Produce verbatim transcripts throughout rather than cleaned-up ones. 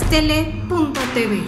Aztele punto t v.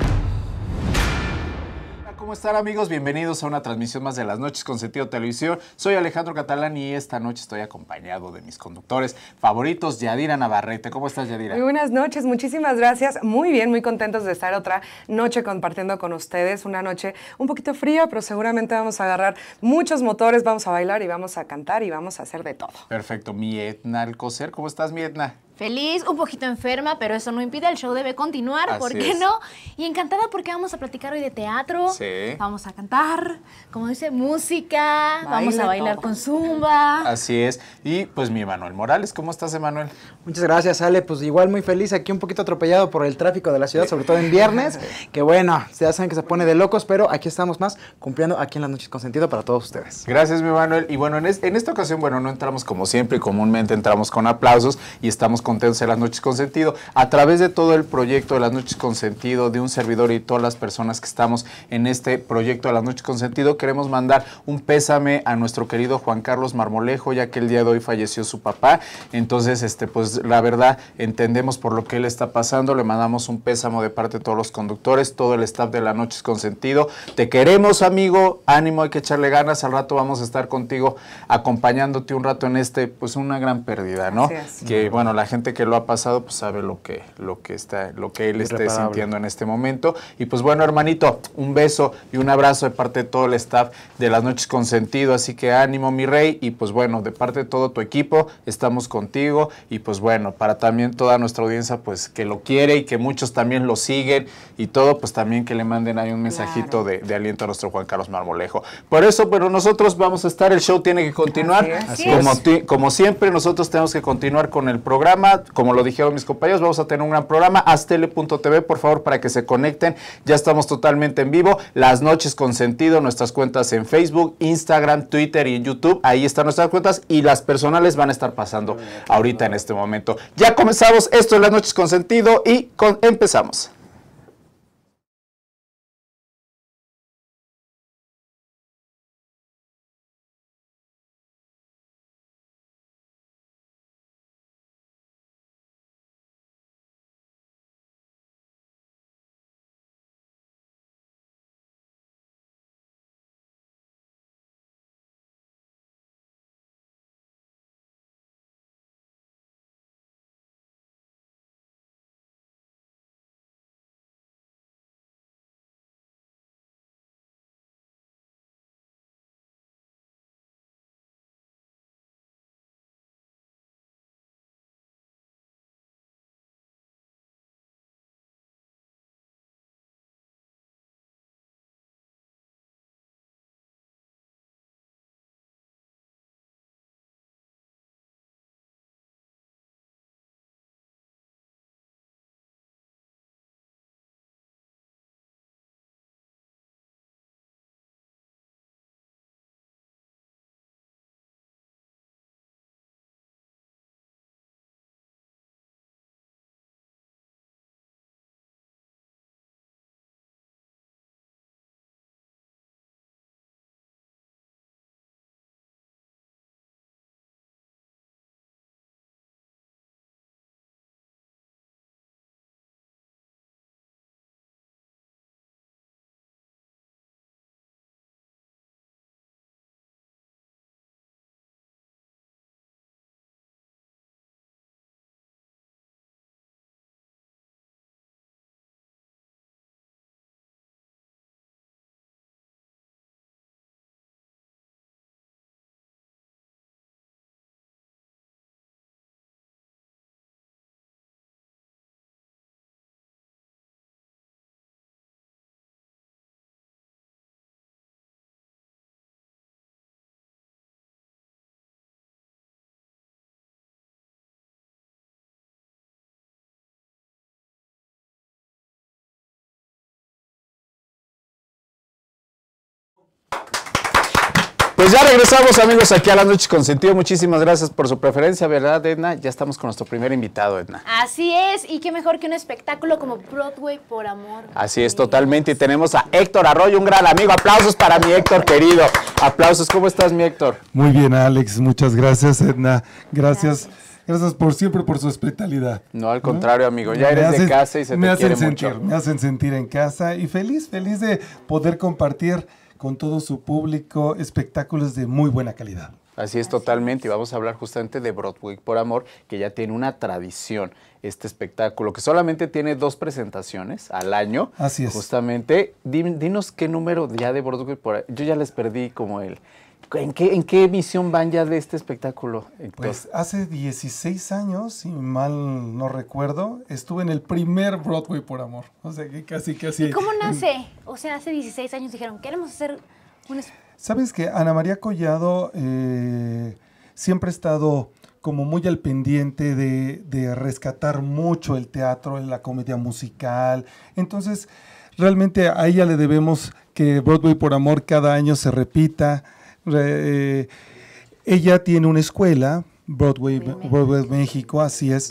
¿Cómo están, amigos? Bienvenidos a una transmisión más de Las Noches con Sentido Televisión. Soy Alejandro Catalán y esta noche estoy acompañado de mis conductores favoritos, Yadira Navarrete. ¿Cómo estás, Yadira? Muy buenas noches, muchísimas gracias. Muy bien, muy contentos de estar otra noche compartiendo con ustedes. Una noche un poquito fría, pero seguramente vamos a agarrar muchos motores, vamos a bailar y vamos a cantar y vamos a hacer de todo. Perfecto. Mi Edna Alcocer, ¿cómo estás, mi Edna? Feliz, un poquito enferma, pero eso no impide, el show debe continuar, Así ¿por qué es. no? Y encantada porque vamos a platicar hoy de teatro, Sí. vamos a cantar, como dice, música, Baile, vamos a bailar todo. con zumba. Así es. Y pues mi Emanuel Morales, ¿cómo estás, Emanuel? Muchas gracias, Ale. Pues igual muy feliz, aquí un poquito atropellado por el tráfico de la ciudad, sobre todo en viernes, que bueno, ya saben que se pone de locos, pero aquí estamos más cumpliendo aquí en Las Noches con Sentido para todos ustedes. Gracias, mi Emanuel. Y bueno, en, es, en esta ocasión, bueno, no entramos como siempre, comúnmente entramos con aplausos y estamos contentos en Las Noches con Sentido. A través de todo el proyecto de Las Noches con Sentido, de un servidor y todas las personas que estamos en este proyecto de Las Noches con Sentido, queremos mandar un pésame a nuestro querido Juan Carlos Marmolejo, ya que el día de hoy falleció su papá. Entonces, este, pues la verdad, entendemos por lo que él está pasando. Le mandamos un pésamo de parte de todos los conductores, todo el staff de Las Noches con Sentido. Te queremos, amigo. Ánimo, hay que echarle ganas. Al rato vamos a estar contigo, acompañándote un rato en este, pues una gran pérdida, ¿no? Así es. Que bueno, la gente que lo ha pasado, pues sabe lo que, lo que está, lo que él esté Irreparable. sintiendo en este momento. Y pues bueno, hermanito, un beso y un abrazo de parte de todo el staff de Las Noches con Sentido. Así que ánimo, mi rey. Y pues bueno, de parte de todo tu equipo, estamos contigo. Y pues bueno, para también toda nuestra audiencia, pues que lo quiere y que muchos también lo siguen y todo, pues también que le manden ahí un mensajito Claro. de, de aliento a nuestro Juan Carlos Marmolejo. Por eso, pero nosotros vamos a estar, el show tiene que continuar. Así es. Así Como, es. ti- como siempre, nosotros tenemos que continuar con el programa. Como lo dijeron mis compañeros, vamos a tener un gran programa. Aztele punto t v, por favor, para que se conecten. Ya estamos totalmente en vivo. Las Noches con Sentido, nuestras cuentas en Facebook, Instagram, Twitter y en YouTube. Ahí están nuestras cuentas y las personales van a estar pasando ahorita en este momento. Ya comenzamos. Esto es Las Noches con Sentido y con- empezamos. Pues ya regresamos, amigos, aquí a Las Noches con Sentido. Muchísimas gracias por su preferencia, ¿verdad, Edna? Ya estamos con nuestro primer invitado, Edna. Así es, y qué mejor que un espectáculo como Broadway por amor. Así es, totalmente. Y tenemos a Héctor Arroyo, un gran amigo. Aplausos para mi Héctor querido. Aplausos. ¿Cómo estás, mi Héctor? Muy bien, Alex. Muchas gracias, Edna. Gracias. Gracias. Gracias por siempre por su hospitalidad. No, al contrario, amigo, ya Me eres hacen- de casa y se me te hacen quiere sentir, mucho. Me hacen sentir en casa y feliz, feliz de poder compartir con todo su público espectáculos de muy buena calidad. Así es, totalmente, y vamos a hablar justamente de Broadway por Amor, que ya tiene una tradición, este espectáculo, que solamente tiene dos presentaciones al año. Así es. Justamente, Di- dinos qué número ya de Broadway por Yo ya les perdí como el... ¿En qué, ¿En qué emisión van ya de este espectáculo, Héctor? Pues hace dieciséis años, si mal no recuerdo, estuve en el primer Broadway por Amor. O sea que casi, casi... ¿Y cómo nace? O sea, hace dieciséis años dijeron, queremos hacer un... es- Sabes que Ana María Collado eh, siempre ha estado como muy al pendiente de, de rescatar mucho el teatro, la comedia musical. Entonces, realmente a ella le debemos que Broadway por Amor cada año se repita. Re- eh, ella tiene una escuela, Broadway, Broadway México, así es.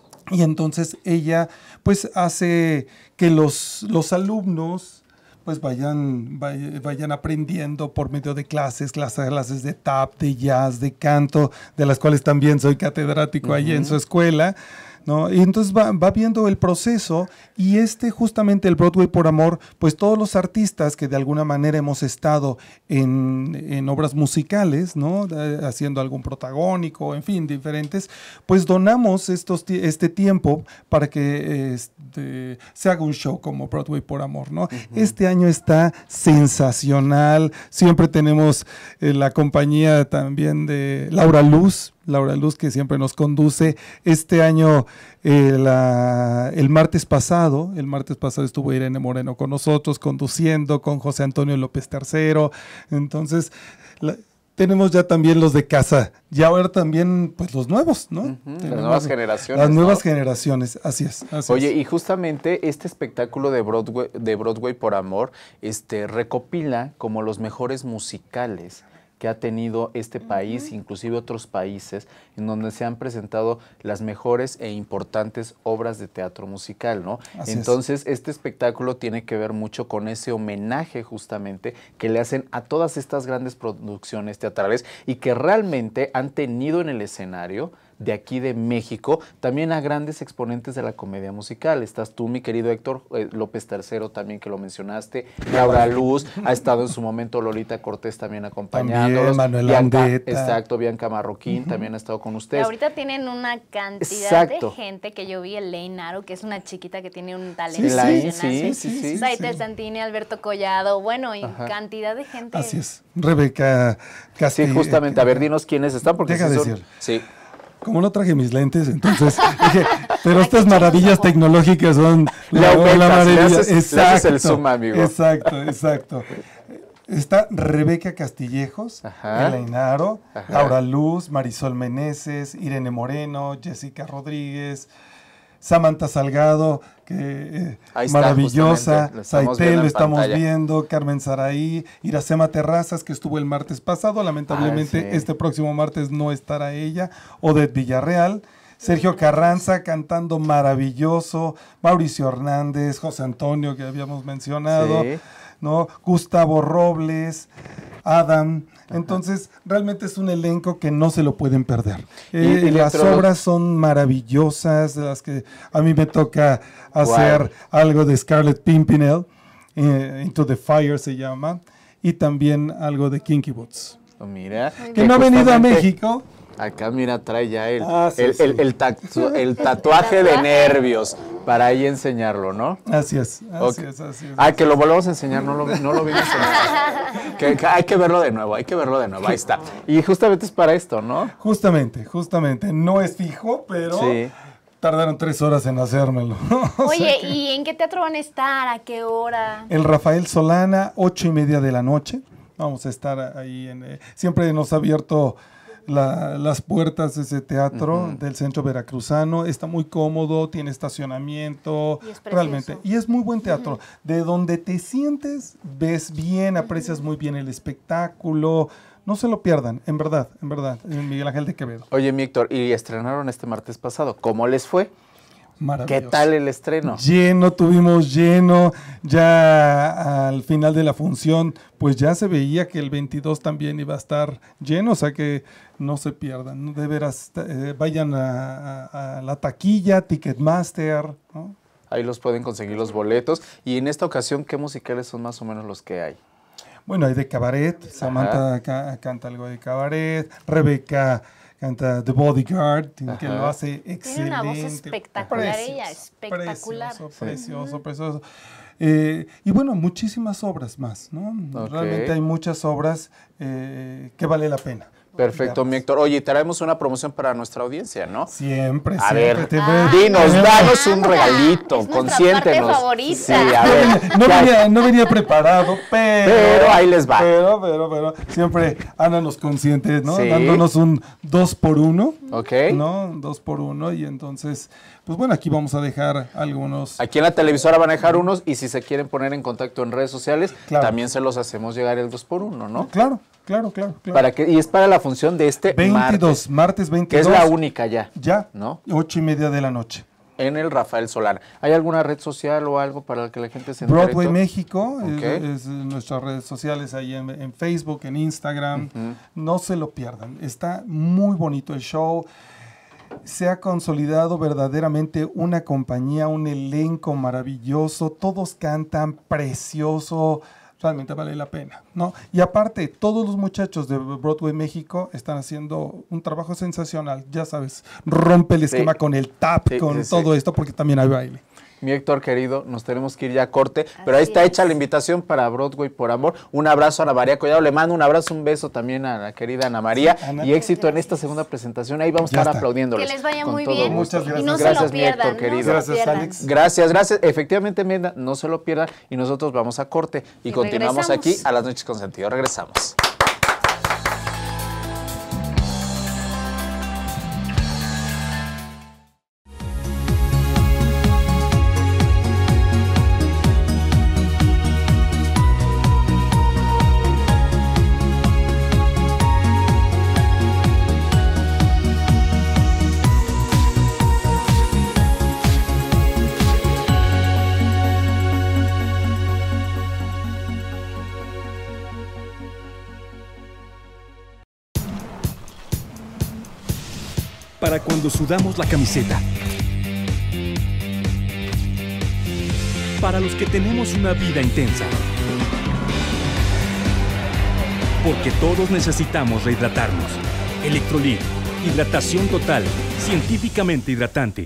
Y entonces ella pues hace que los, los alumnos pues vayan, vay- vayan aprendiendo por medio de clases, clases, clases de tap, de jazz, de canto, de las cuales también soy catedrático ahí en su escuela, ¿no? Y entonces va, va viendo el proceso y este justamente el Broadway por Amor, pues todos los artistas que de alguna manera hemos estado en, en obras musicales, ¿no? Eh, haciendo algún protagónico, en fin, diferentes, pues donamos estos, ti- este tiempo para que este, se haga un show como Broadway por Amor, ¿no? Este año está sensacional, siempre tenemos eh, la compañía también de Laura Luz, Laura Luz, que siempre nos conduce. Este año, eh, la- el martes pasado, el martes pasado estuvo Irene Moreno con nosotros, conduciendo con José Antonio López tercero. Entonces, la- tenemos ya también los de casa, y ahora también, pues los nuevos, ¿no? Ujú, las Tenemos nuevas generaciones, Las nuevas ¿no? generaciones, así es. Así Oye, es. y justamente este espectáculo de Broadway, de Broadway por Amor, este, recopila como los mejores musicales que ha tenido este país, inclusive otros países, en donde se han presentado las mejores e importantes obras de teatro musical, ¿no? Así es. Entonces, este espectáculo tiene que ver mucho con ese homenaje justamente que le hacen a todas estas grandes producciones teatrales y que realmente han tenido en el escenario de aquí de México, también a grandes exponentes de la comedia musical. Estás tú, mi querido Héctor eh, López tercero, también que lo mencionaste, Laura Luz, ha estado en su momento Lolita Cortés también acompañándolos. También, Manuel Bianca, Angueta. exacto, Bianca Marroquín también ha estado con Y ustedes. ahorita tienen una cantidad Exacto. de gente que yo vi, Elaine Aro, que es una chiquita que tiene un talento Sí, sí, impresionante. sí, sí, sí, Saitel sí. Santini, Alberto Collado, bueno, y Ajá. cantidad de gente. Así es. Rebeca Sí, Castillo. justamente. A ver, dinos quiénes están, porque Deja sí de son- decir. Sí. Como no traje mis lentes, entonces dije, pero Aquí estas echamos maravillas ojo. tecnológicas son Le aumentas, le maravilla. haces- le haces el zoom, amigo. Exacto, exacto. Está Rebeca Castillejos, Ajá. Elaine Aro, Ajá. Laura Luz, Marisol Meneses, Irene Moreno, Jessica Rodríguez, Samantha Salgado, que eh, Ahí está, maravillosa, justamente, lo estamos Saitel, viendo lo en estamos pantalla. viendo, Carmen Saraí, Iracema Terrazas, que estuvo el martes pasado, lamentablemente Ah, sí. este próximo martes no estará ella, Odette Villarreal, Sergio Carranza cantando maravilloso, Mauricio Hernández, José Antonio, que habíamos mencionado, Sí. ¿no? Gustavo Robles, Adam. Entonces, realmente es un elenco que no se lo pueden perder. Y- Eh, y las dentro de los- obras son maravillosas, de las que a mí me toca hacer algo de Scarlett Pimpernel, eh, Into the Fire se llama, y también algo de Kinky Boots. Oh, mira. Que no ha venido a justamente- México. Acá, mira, trae ya el, Ah, sí, el, sí. el- el tatu- el tatuaje de nervios para ahí enseñarlo, ¿no? Así es, así Ok. es, así es. Ah, que lo volvamos a enseñar, no lo, no lo vimos. en- que, que hay que verlo de nuevo, hay que verlo de nuevo, ahí está. Y justamente es para esto, ¿no? Justamente, justamente. No es fijo, pero Sí. tardaron tres horas en hacérmelo. O Oye, sea que- ¿y en qué teatro van a estar? ¿A qué hora? El Rafael Solana, ocho y media de la noche. Vamos a estar ahí. En, eh, siempre nos ha abierto la- las puertas de ese teatro del centro veracruzano. Está muy cómodo, tiene estacionamiento. Y es precioso. realmente. Y es muy buen teatro. De donde te sientes, ves bien, aprecias muy bien el espectáculo. No se lo pierdan, en verdad, en verdad. En Miguel Ángel de Quevedo. Oye, mi Héctor, y estrenaron este martes pasado. ¿Cómo les fue? Maravilloso. ¿Qué tal el estreno? Lleno, tuvimos lleno, ya al final de la función, pues ya se veía que el veintidós también iba a estar lleno, o sea que no se pierdan, ¿no? De veras, eh, vayan a, a- a la taquilla, Ticketmaster, ¿no? Ahí los pueden conseguir los boletos. Y en esta ocasión, ¿qué musicales son más o menos los que hay? Bueno, hay de cabaret, Samantha ca- canta algo de cabaret, Rebeca canta The Bodyguard, que Ajá. lo hace excelente. Tiene una voz espectacular ella, espectacular. Precioso, precioso, precioso. Eh, y bueno, muchísimas obras más, ¿no? Ok. Realmente hay muchas obras eh, que vale la pena. Perfecto, mi verlas. Héctor. Oye, traemos una promoción para nuestra audiencia, ¿no? Siempre, A siempre. ver, te Ah, veo. Dinos, nos danos un encanta. regalito, Es nuestra consiéntenos. parte favorita. Sí, a ver. No ¿qué hay? venía, no venía preparado, pero... Pero ahí les va. Pero, pero, pero, siempre Ana nos consiente, ¿no? Sí. Dándonos un dos por uno. Ok. ¿No? Dos por uno. Y entonces, pues bueno, aquí vamos a dejar algunos... Aquí en la televisora van a dejar unos y si se quieren poner en contacto en redes sociales, Claro. también se los hacemos llegar el dos por uno, ¿no? Claro, claro, claro. claro. Para que, y es para la función de este veintidós, martes, martes que veintidós. es la única ya, Ya, ¿no? ocho y media de la noche. En el Rafael Solana. ¿Hay alguna red social o algo para que la gente se entere? Broadway todo? México, Ok. es, es nuestras redes sociales ahí en, en Facebook, en Instagram. No se lo pierdan. Está muy bonito el show. Se ha consolidado verdaderamente una compañía, un elenco maravilloso. Todos cantan precioso. Realmente vale la pena, ¿no? Y aparte, todos los muchachos de Broadway México están haciendo un trabajo sensacional. Ya sabes, rompe el esquema Sí. con el tap, Sí, con sí, todo sí. esto, porque también hay baile. Mi Héctor querido, nos tenemos que ir ya a corte, pero ahí Así está es. hecha la invitación para Broadway por Amor. Un abrazo a Ana María Collado, le mando un abrazo, un beso también a la querida Ana María Sí, Ana. y éxito en esta segunda presentación. Ahí vamos a Ya estar está. aplaudiéndoles. Que les vaya con muy todo bien. gusto. Muchas gracias. Y no Gracias, se lo mi Héctor, pierdan, querido. no se lo Gracias, pierdan. Alex. Gracias, gracias. Efectivamente, Mirna, no se lo pierdan y nosotros vamos a corte y, Y continuamos regresamos. aquí a Las Noches con Sentido. Regresamos. Para cuando sudamos la camiseta. Para los que tenemos una vida intensa. Porque todos necesitamos rehidratarnos. Electrolit, hidratación total, científicamente hidratante.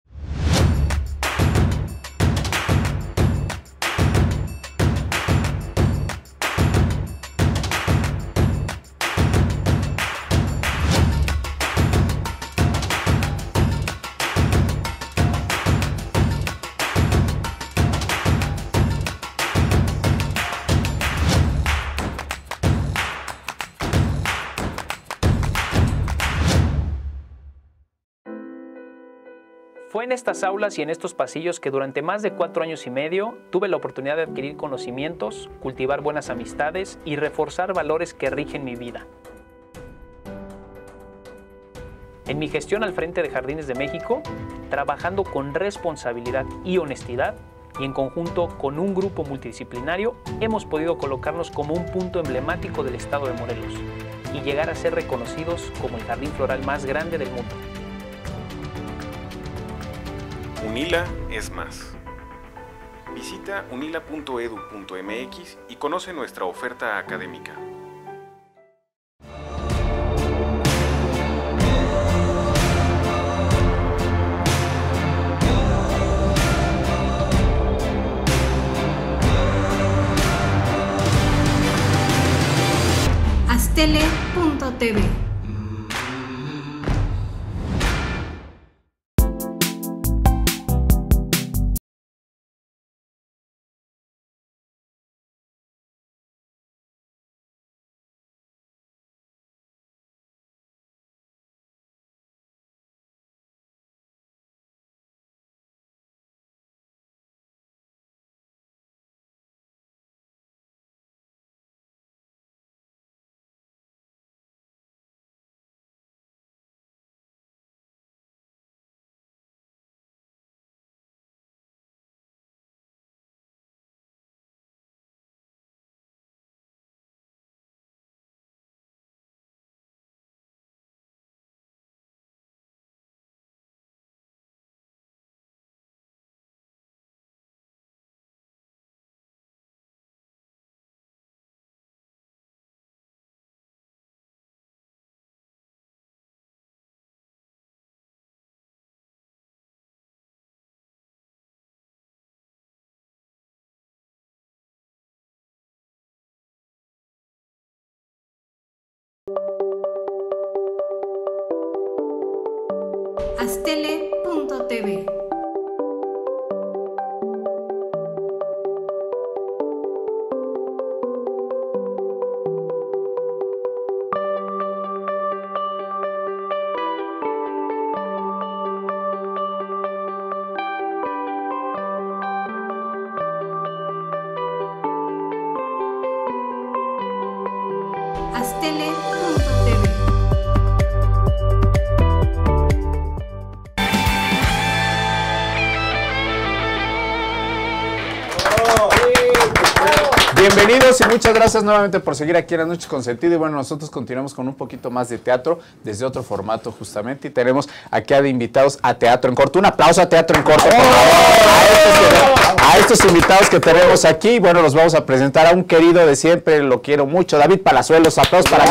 Fue en estas aulas y en estos pasillos que durante más de cuatro años y medio tuve la oportunidad de adquirir conocimientos, cultivar buenas amistades y reforzar valores que rigen mi vida. En mi gestión al frente de Jardines de México, trabajando con responsabilidad y honestidad, y en conjunto con un grupo multidisciplinario, hemos podido colocarnos como un punto emblemático del estado de Morelos y llegar a ser reconocidos como el jardín floral más grande del mundo. UNILA es más. Visita unila punto edu punto mx y conoce nuestra oferta académica. astele punto tv Astele punto T V. Astele punto T V. Bienvenidos y muchas gracias nuevamente por seguir aquí en Las Noches con Sentido. Y bueno, nosotros continuamos con un poquito más de teatro, desde otro formato justamente. Y tenemos aquí a de invitados a Teatro en Corto. Un aplauso a Teatro en Corto, por favor. A estos, que, a estos invitados que tenemos aquí. Bueno, los vamos a presentar a un querido de siempre, lo quiero mucho, David Palazuelos. Aplausos para mí.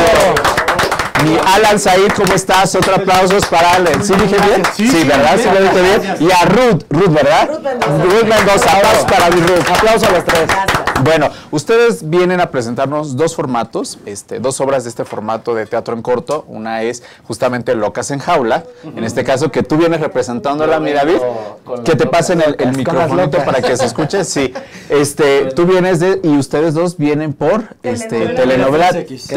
Mi Alan Said, ¿cómo estás? Otro aplausos para Alan. ¿Sí dije bien? Sí, sí, ¿verdad? Sí, lo dije bien. Y a Ruth, Ruth, ¿verdad? Ruth Mendoza. Ruth Mendoza, aplausos para mi Ruth. Aplausos a los tres. Bueno, ustedes vienen a presentarnos dos formatos, este, dos obras de este formato de teatro en corto. Una es justamente Locas en Jaula. Uh-huh. En este caso, que tú vienes representándola, mi David. Que te pasen el, el microfonito para que se escuche. Sí. Este, tú vienes de, y ustedes dos vienen por este, telenovela tres X.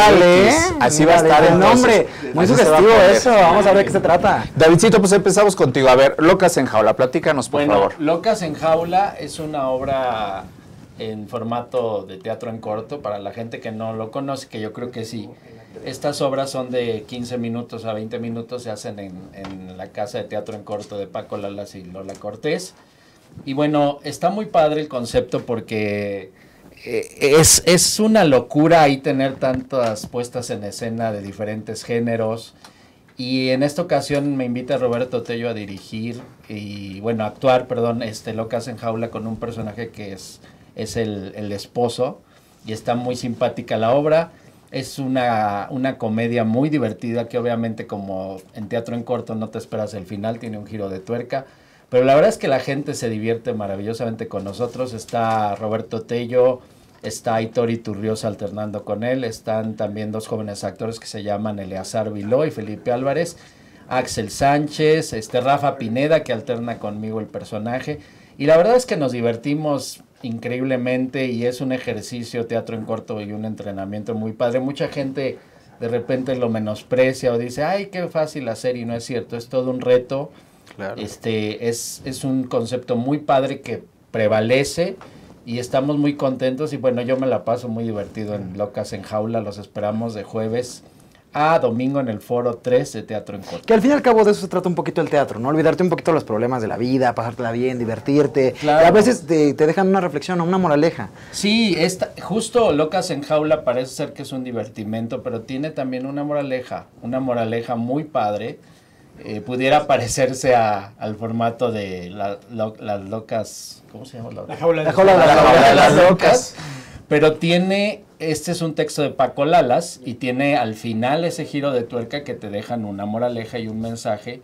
Así va a estar el nombre. Muy sugestivo eso. Vamos a ver de qué se trata. Davidcito, pues empezamos contigo. A ver, Locas en Jaula, platícanos, por bueno, favor. Locas en Jaula es una obra en formato de teatro en corto, para la gente que no lo conoce, que yo creo que sí. Estas obras son de quince minutos a veinte minutos, se hacen en, en la Casa de Teatro en Corto de Paco Lalas y Lola Cortés. Y bueno, está muy padre el concepto porque eh, es, es una locura ahí tener tantas puestas en escena de diferentes géneros. Y en esta ocasión me invita Roberto Tello a dirigir y, bueno, actuar, perdón, este, Locas en Jaula con un personaje que es... es el, el esposo, y está muy simpática la obra. Es una, una comedia muy divertida que obviamente, como en teatro en corto, no te esperas el final, tiene un giro de tuerca, pero la verdad es que la gente se divierte maravillosamente con nosotros. Está Roberto Tello, está Aitor Iturrioz alternando con él, están también dos jóvenes actores que se llaman Eleazar Viló y Felipe Álvarez, Axel Sánchez, este Rafa Pineda, que alterna conmigo el personaje, y la verdad es que nos divertimos increíblemente y es un ejercicio teatro en corto y un entrenamiento muy padre. Mucha gente de repente lo menosprecia o dice, ay, qué fácil hacer, y no es cierto, es todo un reto. Claro. Este, es, es un concepto muy padre que prevalece y estamos muy contentos, y bueno, yo me la paso muy divertido en Locas en Jaula. Los esperamos de jueves a domingo en el Foro tres de Teatro en Corto. Que al fin y al cabo de eso se trata un poquito el teatro, ¿no? Olvidarte un poquito de los problemas de la vida, pasártela bien, divertirte. Claro. Y a veces te, te dejan una reflexión o una moraleja. Sí, esta, justo Locas en Jaula parece ser que es un divertimento, pero tiene también una moraleja, una moraleja muy padre. Eh, pudiera parecerse a, al formato de la, lo, las locas, ¿cómo se llama? La, la jaula de la jaula, la, la, jaula de las locas. Pero tiene, este es un texto de Paco Lalas y tiene al final ese giro de tuerca que te dejan una moraleja y un mensaje.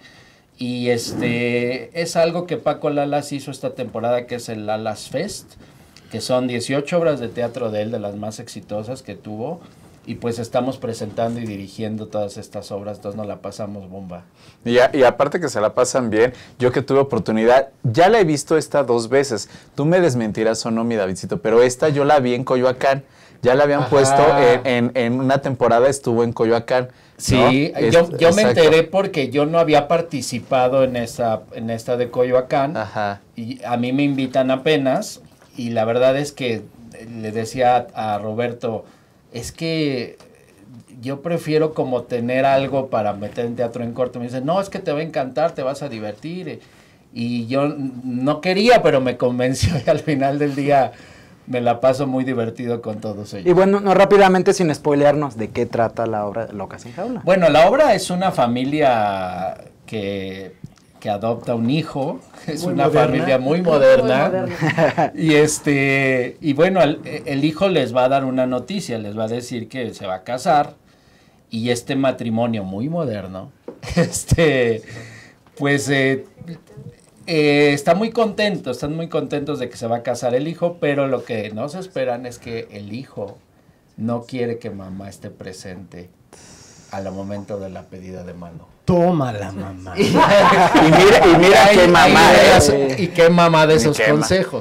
Y este es algo que Paco Lalas hizo esta temporada, que es el Lalas Fest, que son dieciocho obras de teatro de él, de las más exitosas que tuvo. Y pues estamos presentando y dirigiendo todas estas obras, entonces nos la pasamos bomba. Y, a, y aparte que se la pasan bien, yo que tuve oportunidad, ya la he visto esta dos veces. Tú me desmentirás o no, mi Davidcito, pero esta yo la vi en Coyoacán. Ya la habían Ajá. puesto en, en, en una temporada, estuvo en Coyoacán. Sí, ¿no? yo, yo me enteré porque yo no había participado en esta, en esta de Coyoacán. Ajá. Y a mí me invitan apenas, y la verdad es que le decía a, a Roberto, es que yo prefiero como tener algo para meter en teatro en corto. Me dice, no, es que te va a encantar, te vas a divertir. Y yo no quería, pero me convenció, y al final del día me la paso muy divertido con todos ellos. Y bueno, no, rápidamente, sin spoilearnos, ¿de qué trata la obra Locas en Jaula? Bueno, la obra es una familia que, que adopta un hijo, es muy una moderna. familia muy moderna, muy moderna. y este y bueno, el, el hijo les va a dar una noticia, les va a decir que se va a casar, y este matrimonio muy moderno, este pues eh, eh, está muy contento, están muy contentos de que se va a casar el hijo, pero lo que no se esperan es que el hijo no quiere que mamá esté presente. al momento de la pedida de mano. Tómala, mamá. y mira, y mira qué mamá es. Y qué mamá de esos consejos.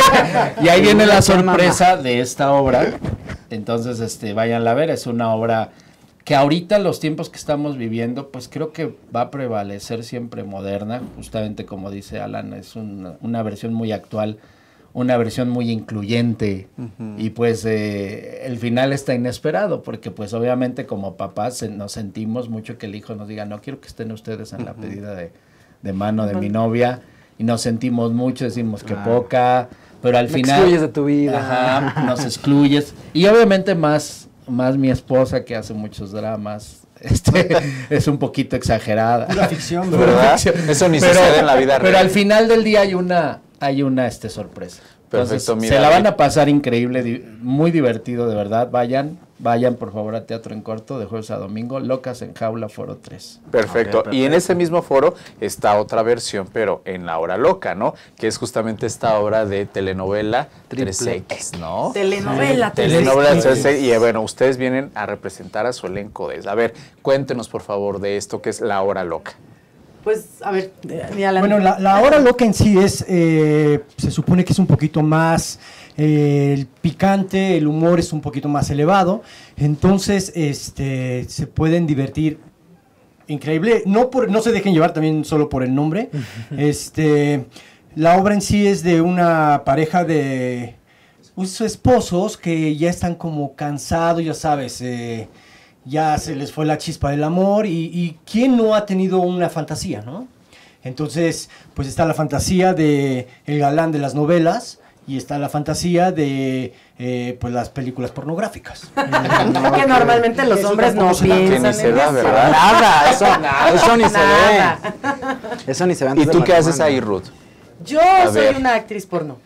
Y ahí viene la sorpresa de esta obra. Entonces, este, váyanla a ver. Es una obra que ahorita, los tiempos que estamos viviendo, pues creo que va a prevalecer siempre moderna. Justamente como dice Alan, es una, una versión muy actual, una versión muy incluyente. Uh-huh. Y pues eh, el final está inesperado, porque pues obviamente como papás eh, nos sentimos mucho que el hijo nos diga, no quiero que estén ustedes en uh-huh. la pedida de, de mano de mi novia, y nos sentimos mucho, decimos que ah. poca, pero al me final... excluyes de tu vida. Ajá, nos excluyes. Y obviamente más, más mi esposa, que hace muchos dramas, este es un poquito exagerada. Pura ficción, ¿verdad? Ficción. Eso ni pero, sucede en la vida real. Pero al final del día hay una... hay una este sorpresa. Entonces, perfecto, mira, se la van a pasar increíble, di muy divertido, de verdad. Vayan, vayan por favor a Teatro en Corto de jueves a domingo, Locas en Jaula, foro tres. Perfecto. Okay, perfecto. Y en ese mismo foro está otra versión, pero en La Hora Loca, ¿no? Que es justamente esta obra de telenovela tres equis, ¿no? Telenovela tres equis. Telenovela tres equis. Y bueno, ustedes vienen a representar a su elenco de eso. A ver, cuéntenos por favor de esto que es La Hora Loca. Pues, a ver, bueno, la, la Hora Loca en sí es, eh, se supone que es un poquito más eh, el picante, el humor es un poquito más elevado, entonces este, se pueden divertir increíble, no, por, no se dejen llevar también solo por el nombre. este, la obra en sí es de una pareja de pues, esposos que ya están como cansados, ya sabes, eh, ya se les fue la chispa del amor y, y ¿quién no ha tenido una fantasía, no? Entonces, pues está la fantasía de el galán de las novelas y está la fantasía de eh, pues las películas pornográficas. no, que normalmente los hombres no piensan en se da, eso. ¿verdad? Nada, eso, nada, eso ni nada. se ve. Eso ni se ve. ¿Y tú qué haces ahí, Ruth? Yo a soy ver. una actriz porno.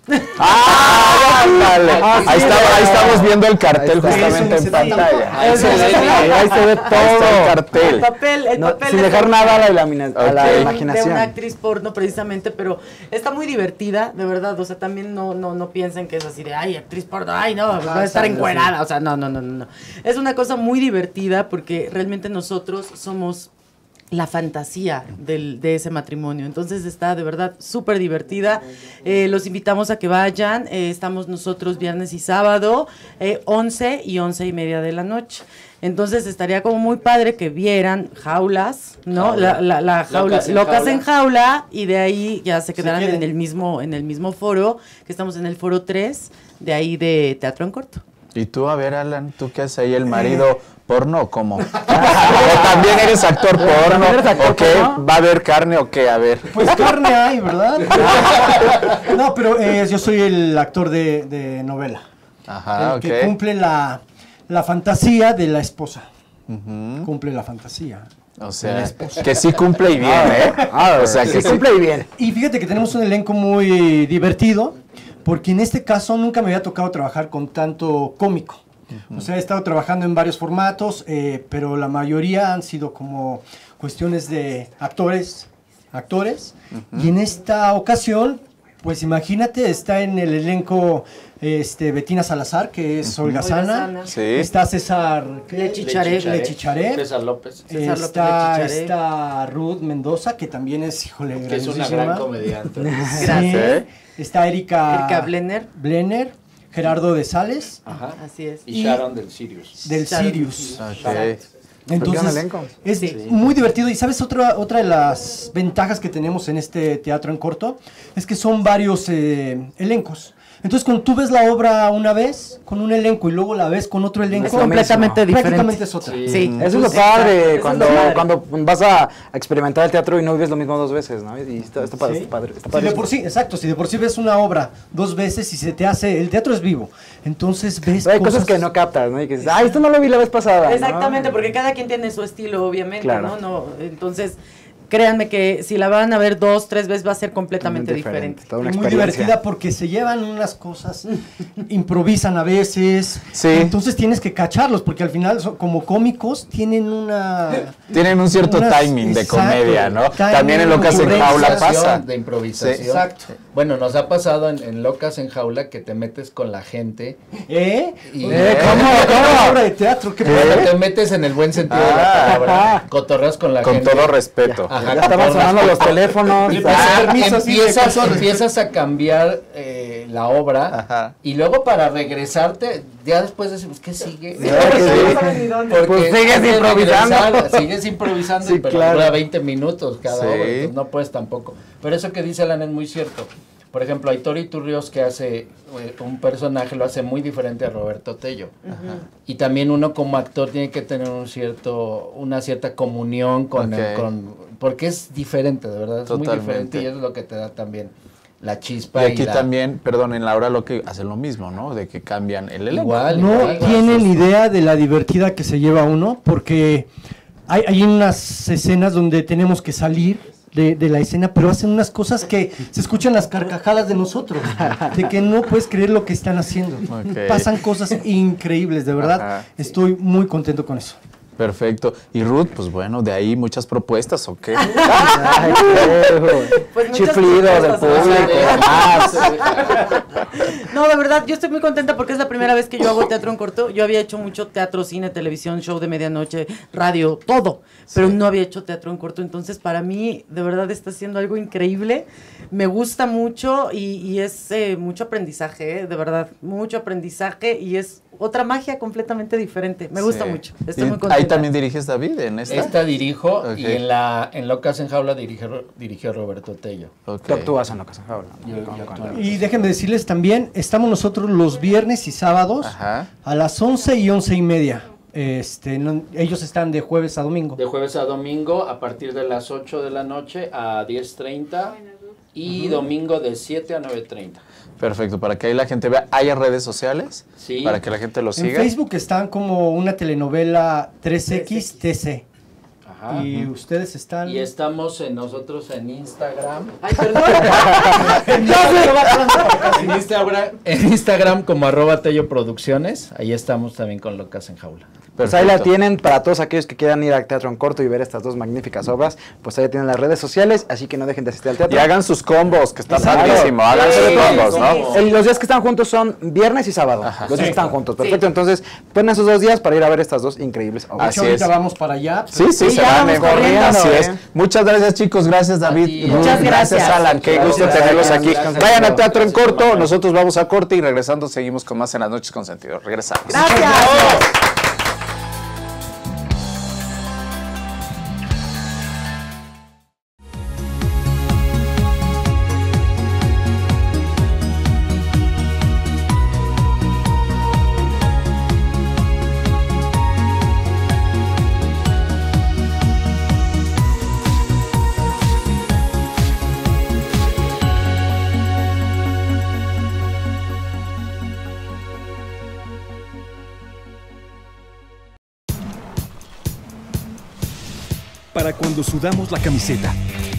¡Ah! Dale. Ah, ahí, está, ahí estamos viendo el cartel justamente en pantalla. Ahí se ve, ahí se ve todo. Ahí está el cartel. El papel, el no, papel sin dejar nada a la, ilamina, okay. a la imaginación. De una actriz porno precisamente, pero está muy divertida, de verdad. O sea, también no, no, no piensen que es así de, ay, actriz porno, ay, no, va a estar encuerada. O sea, no, no, no, no. Es una cosa muy divertida porque realmente nosotros somos la fantasía del, de ese matrimonio. Entonces está de verdad súper divertida. Eh, los invitamos a que vayan. Eh, estamos nosotros viernes y sábado, eh, once y once y media de la noche. Entonces estaría como muy padre que vieran Jaulas, ¿no? Jaula. La, la, la jaula, Locas, en, Locas jaula. en Jaula, y de ahí ya se quedarán en el mismo, en el mismo foro, que estamos en el foro tres, de ahí de Teatro en Corto. Y tú, a ver, Alan, ¿tú qué haces ahí, el marido porno? ¿Cómo? ¿O también eres actor porno? ¿Eres actor ¿O qué? Porno? ¿Va a haber carne o qué? A ver. Pues carne hay, ¿verdad? No, pero eh, yo soy el actor de, de novela. Ajá, el ok. que cumple la, la fantasía de la esposa. Uh-huh. Cumple la fantasía. O sea, que sí cumple y bien, ¿eh? Ah, o sea, que sí cumple y bien. Y fíjate que tenemos un elenco muy divertido, porque en este caso nunca me había tocado trabajar con tanto cómico. Uh-huh. O sea, he estado trabajando en varios formatos, eh, pero la mayoría han sido como cuestiones de actores, actores. Uh-huh. Y en esta ocasión, pues imagínate, está en el elenco este, Betina Salazar, que es uh-huh. holgazana. Sí. Está César Lechicharé. Lechicharé. César López. César López está, Lechicharé. Está Ruth Mendoza, que también es, híjole, que es una gran comediante. Sí. Está Erika, Erika Blenner. Blenner, Gerardo de Sales. Ajá. Así es. Y Sharon del Sirius. Del Sharon. Sirius. Okay. Entonces, es sí. muy divertido. Y ¿sabes? Otra, otra de las ventajas que tenemos en este teatro en corto es que son varios eh, elencos. Entonces, cuando tú ves la obra una vez con un elenco y luego la ves con otro elenco, es completamente diferente. Prácticamente es otra. Sí. sí. Eso es lo padre, cuando, cuando vas a experimentar el teatro y no vives lo mismo dos veces, ¿no? Y está, está padre. Sí. Está padre, está padre. Si de por sí, exacto, si de por sí ves una obra dos veces y se te hace, el teatro es vivo, entonces ves Hay cosas, cosas que no captas, ¿no? Y que dices, ay, esto no lo vi la vez pasada. Exactamente, ¿no? porque cada quien tiene su estilo, obviamente, claro. ¿no? no Entonces, créanme que si la van a ver dos, tres veces va a ser completamente diferente. diferente. Toda una muy divertida porque se llevan unas cosas, improvisan a veces, sí. Entonces tienes que cacharlos porque al final son, como cómicos tienen una... Tienen un cierto unas, timing de exacto, comedia, ¿no? Timing, también en Locas en Jaula pasa. De improvisación. Sí. Exacto. Bueno, nos ha pasado en, en Locas en Jaula que te metes con la gente. ¿Eh? Y, ¿Eh? ¿Cómo? ¿Cómo? Obra de teatro, ¿qué Bueno, pasa? te metes en el buen sentido de la palabra. Cotorreas con la Con gente. todo respeto. Ajá, Ya estaban con sonando respeto. los teléfonos. Y pues, ah, permiso, sí, empiezas, de cosas. empiezas a cambiar eh, la obra. Ajá. Y luego para regresarte, ya después decimos, ¿qué sigue? Sí, no saben ni dónde. Porque Pues sigues hay que improvisando. regresar, sigues improvisando, Sí, pero claro. dura veinte minutos cada Sí. obra, entonces no puedes tampoco. Pero eso que dice Alan es muy cierto. Por ejemplo, Aitor Iturrios, que hace eh, un personaje, lo hace muy diferente a Roberto Tello. Ajá. Y también uno como actor tiene que tener un cierto, una cierta comunión con, Okay. el, con porque es diferente, de verdad, es Totalmente. muy diferente y eso es lo que te da también la chispa. Y aquí y la, también, perdón, en la hora lo que hacen lo mismo, ¿no? De que cambian el elenco. Igual, No igual, tienen igual. idea de la divertida que se lleva uno, porque hay, hay unas escenas donde tenemos que salir de, de la escena, pero hacen unas cosas que se escuchan las carcajadas de nosotros, de que no puedes creer lo que están haciendo. Ok. Pasan cosas increíbles, de verdad. Ajá. Estoy muy contento con eso. Perfecto. Y Ruth, pues bueno, de ahí muchas propuestas, ¿o qué? Ay, qué Pues muchas chiflido del propuestas, público. Ah, No, de verdad, yo estoy muy contenta porque es la primera vez que yo hago teatro en corto. Yo había hecho mucho teatro, cine, televisión, show de medianoche, radio, todo, pero no había hecho teatro en corto. Entonces, para mí, de verdad, está siendo algo increíble. Me gusta mucho y, y es eh, mucho aprendizaje, eh, de verdad, mucho aprendizaje y es otra magia completamente diferente. Me gusta Sí. mucho. Estoy Y muy contenta. ahí también diriges, David, en esta. Esta dirijo Ok. y en la en Locas en Jaula dirigió, dirigió Roberto Tello. Ok. Tú actúas en Locas en Jaula. Yo- yo Con- actúo con- en- Y déjenme decirles también, estamos nosotros los viernes y sábados Ajá. a las once y once y media. Este, no- ellos están de jueves a domingo. De jueves a domingo a partir de las ocho de la noche a diez treinta y domingo de siete a nueve treinta. Perfecto, para que ahí la gente vea. ¿Hay redes sociales? Sí. Para que la gente lo En siga. Facebook están como una telenovela tres equis T C. Ajá. Y ustedes están... Y estamos en nosotros en Instagram. Ay, perdón. en, Instagram en Instagram como arroba Tello Producciones. Ahí estamos también con Locas en Jaula. Pues ahí la tienen para todos aquellos que quieran ir al teatro en corto y ver estas dos magníficas obras. Pues ahí tienen las redes sociales, así que no dejen de asistir al teatro. Y hagan sus combos, que está Exacto. padrísimo. Hagan sus Sí, combos, sí. ¿no? El- los días que están juntos son viernes y sábado. Ajá. Los días Sí. que están juntos, perfecto. Entonces, ponen esos dos días para ir a ver estas dos increíbles De obras. hecho, Así ahorita es. vamos para allá. Sí, sí, Sí, se ya van vamos en corriendo, Así ¿eh? es. Muchas gracias, chicos. Gracias, David. ti. Ruth, Muchas gracias. Alan. Qué Gracias. gusto tenerlos Gracias. aquí. Gracias. Vayan al teatro en Gracias, corto. Manuel. Nosotros vamos a corte y regresando seguimos con más en las noches con sentido. Regresamos. Gracias. Para cuando sudamos la camiseta.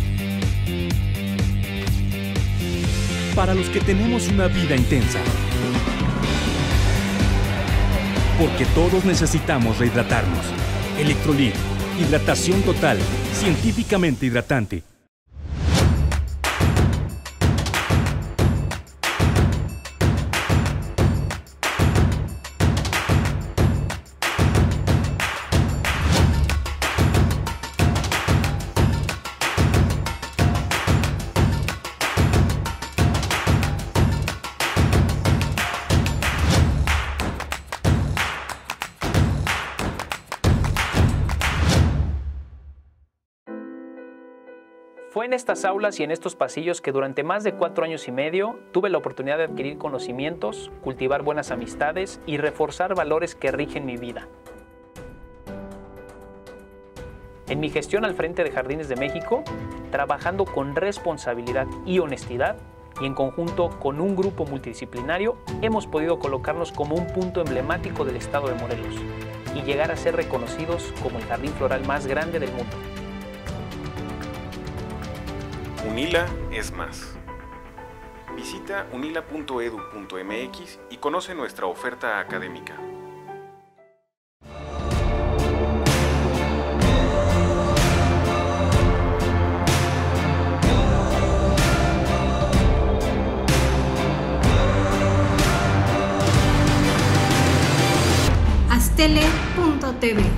Para los que tenemos una vida intensa. Porque todos necesitamos rehidratarnos. Electrolit, hidratación total, científicamente hidratante. Fue en estas aulas y en estos pasillos que durante más de cuatro años y medio tuve la oportunidad de adquirir conocimientos, cultivar buenas amistades y reforzar valores que rigen mi vida. En mi gestión al frente de Jardines de México, trabajando con responsabilidad y honestidad, y en conjunto con un grupo multidisciplinario, hemos podido colocarnos como un punto emblemático del estado de Morelos y llegar a ser reconocidos como el jardín floral más grande del mundo. UNILA es más. Visita unila punto edu punto mx y conoce nuestra oferta académica. t v.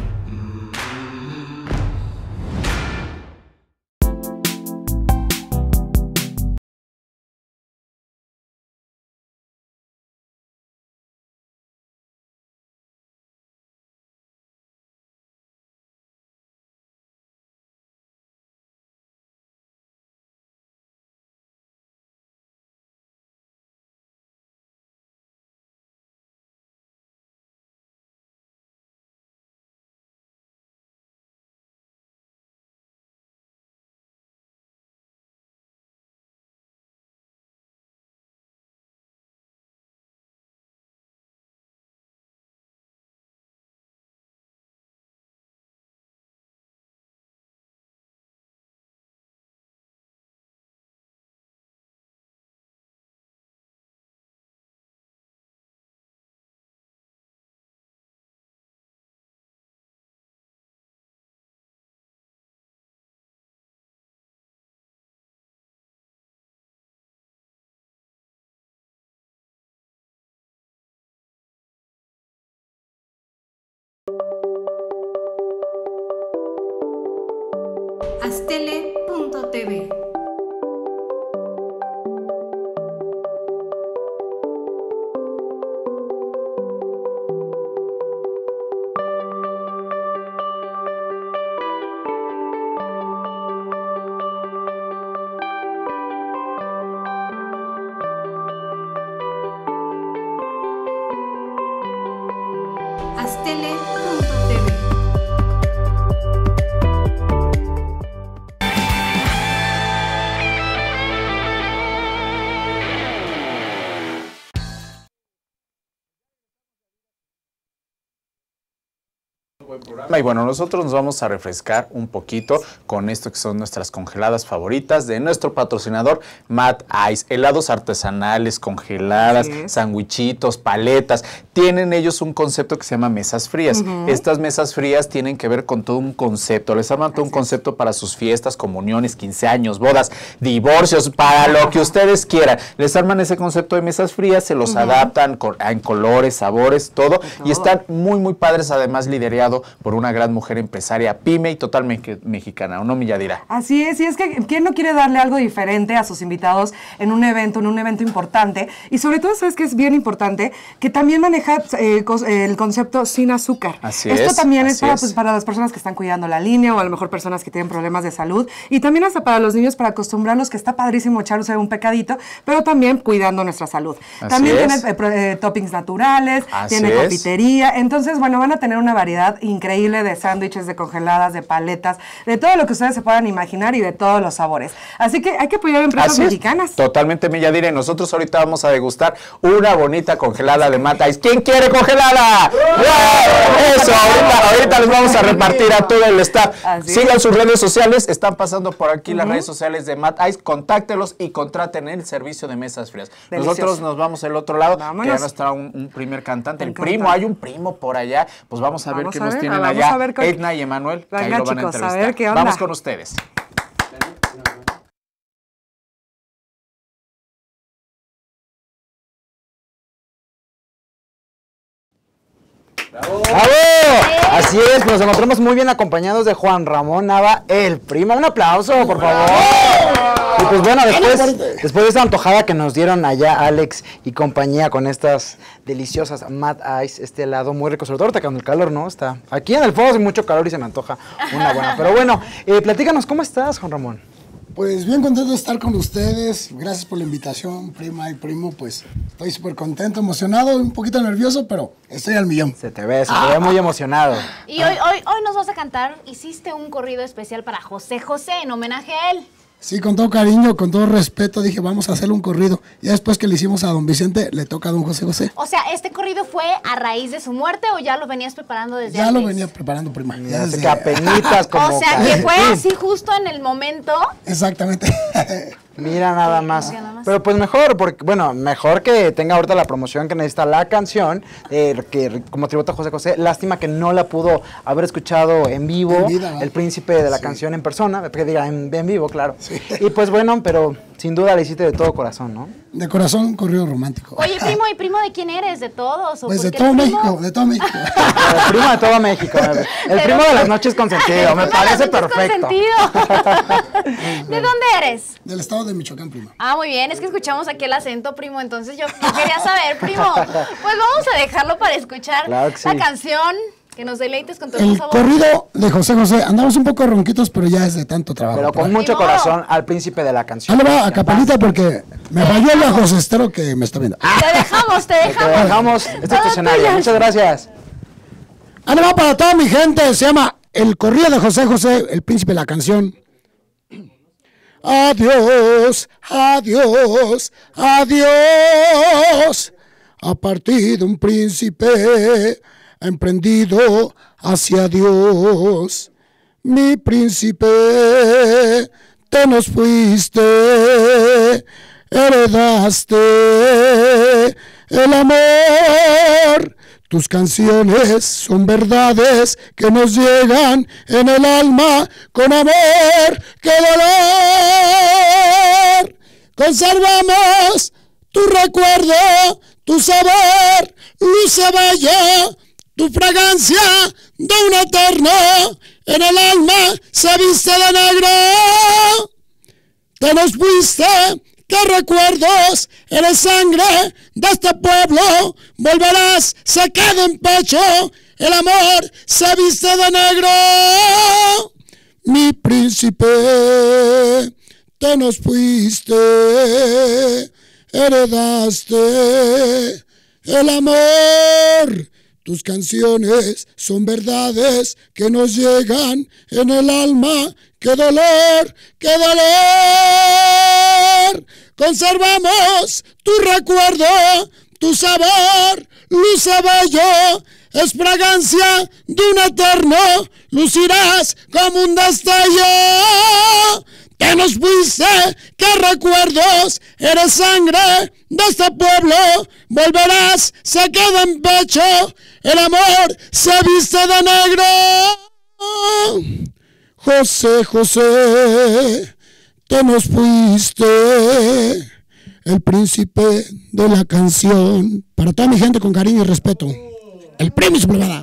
Astele punto t v. Astele punto t v. Y bueno, nosotros nos vamos a refrescar un poquito con esto que son nuestras congeladas favoritas de nuestro patrocinador Mad Ice. Helados artesanales, congeladas, sandwichitos, paletas. Tienen ellos un concepto que se llama mesas frías. Uh-huh. Estas mesas frías tienen que ver con todo un concepto. Les arman todo un concepto para sus fiestas, comuniones, quince años, bodas, divorcios, para lo que ustedes quieran. Les arman ese concepto de mesas frías, se los uh-huh. adaptan con, en colores, sabores, todo, todo. Y están muy, muy padres, además liderado por una gran mujer empresaria, pyme y totalmente mexicana, ¿o no, mi Yadira? Así es, y es que ¿quién no quiere darle algo diferente a sus invitados en un evento, en un evento importante? Y sobre todo, ¿sabes qué es bien importante? Que también maneja eh, el concepto sin azúcar. Así Esto es. Esto también es para, es pues, para las personas que están cuidando la línea o a lo mejor personas que tienen problemas de salud y también hasta para los niños para acostumbrarlos que está padrísimo echarse un pecadito, pero también cuidando nuestra salud. Así también es. tiene eh, eh, toppings naturales, Así tiene es. confitería, entonces, bueno, van a tener una variedad increíble de sándwiches, de congeladas, de paletas, de todo lo que ustedes se puedan imaginar y de todos los sabores. Así que hay que apoyar a empresas Así es. mexicanas. Totalmente, mi Yadira. Nosotros ahorita vamos a degustar una bonita congelada de Mad Ice. ¿Quién quiere congelada? ¡Wow! Eso, ahorita, ahorita les vamos a repartir a todo el staff. Así Sigan sus redes sociales, están pasando por aquí uh-huh. las redes sociales de Mad Ice. Contáctelos y contraten el servicio de mesas frías. Delicioso. Nosotros nos vamos al otro lado, Vámonos. que ya no está un, un primer cantante. El Encanta. primo, hay un primo por allá. Pues vamos a Vamos ver qué a nos ver, tienen vamos allá. a ver con- Edna y Emanuel, que ahí Venga, lo van a chicos, a entrevistar. ver qué onda. Vamos con ustedes. ¡Bravo! Así es, pues nos encontramos muy bien acompañados de Juan Ramón Nava, el primo. Un aplauso, por favor. Y pues bueno, después, después de esta antojada que nos dieron allá Alex y compañía con estas deliciosas Mad Ice, este helado muy rico, sobre todo ahorita con el calor, ¿no? Está aquí en el fuego hace mucho calor y se me antoja una buena. Pero bueno, eh, platícanos, ¿cómo estás, Juan Ramón? Pues bien contento de estar con ustedes, gracias por la invitación, prima y primo, pues estoy súper contento, emocionado, un poquito nervioso, pero estoy al millón. Se te ve, se te ve muy emocionado. Y hoy, hoy, hoy nos vas a cantar, hiciste un corrido especial para José José en homenaje a él. Sí, con todo cariño, con todo respeto, dije vamos a hacerle un corrido. Ya después que le hicimos a don Vicente, le toca a don José José. O sea, ¿este corrido fue a raíz de su muerte o ya lo venías preparando desde Ya antes? lo venía preparando, prima. Ya Hace desde- que apenitas como... O sea, que fue así justo en el momento. Exactamente. Mira nada más. mira nada más. Pero pues mejor, porque bueno, mejor que tenga ahorita la promoción que necesita la canción, eh, que como tributo a José José. Lástima que no la pudo haber escuchado en vivo, En vida, ¿no? el príncipe de la Sí. canción en persona, que diga en, en vivo, claro. Y pues bueno, pero sin duda le hiciste de todo corazón, ¿no? De corazón, un corrido romántico. Oye, primo, ¿y primo de quién eres? ¿De todos? ¿O Pues de porque todo el primo- México, de todo México. El primo de todo México. El primo de las noches consentido, me parece perfecto. ¿De dónde eres? Del estado de Michoacán, prima. Ah, muy bien, es que escuchamos aquí el acento, primo, entonces yo, yo quería saber, primo. Pues vamos a dejarlo para escuchar Claro que sí. la canción, que nos deleites con tu El hermosa voz. corrido de José José. Andamos un poco ronquitos, pero ya es de tanto trabajo. Pero con mucho corazón al príncipe de la canción. Ahí le va a capelita porque me falló el José Estero que me está viendo. Te dejamos, te Te dejamos. dejamos este es tu Todo escenario. tuyo. Muchas gracias. Ahí le va para toda mi gente. Se llama El corrido de José José, el príncipe de la canción. Adiós, adiós, adiós. Ha partido un príncipe, ha emprendido hacia Dios. Mi príncipe, te nos fuiste, heredaste el amor. Tus canciones son verdades que nos llegan en el alma con amor, que dolor. Conservamos tu recuerdo, tu sabor, luz bella, tu fragancia de un eterno, en el alma se viste de negro. Te nos fuiste, qué recuerdos, eres sangre de este pueblo, volverás, se queda en pecho, el amor se viste de negro. Mi príncipe, te nos fuiste, heredaste el amor. Tus canciones son verdades que nos llegan en el alma. ¡Qué dolor! ¡Qué dolor! Conservamos tu recuerdo, tu sabor, luz bello, es fragancia de un eterno. Lucirás como un destello. Te nos fuiste, qué recuerdos, eres sangre de este pueblo, volverás, se queda en pecho, el amor se viste de negro. José, José, te nos fuiste, el príncipe de la canción. Para toda mi gente con cariño y respeto, el premio Sublevada.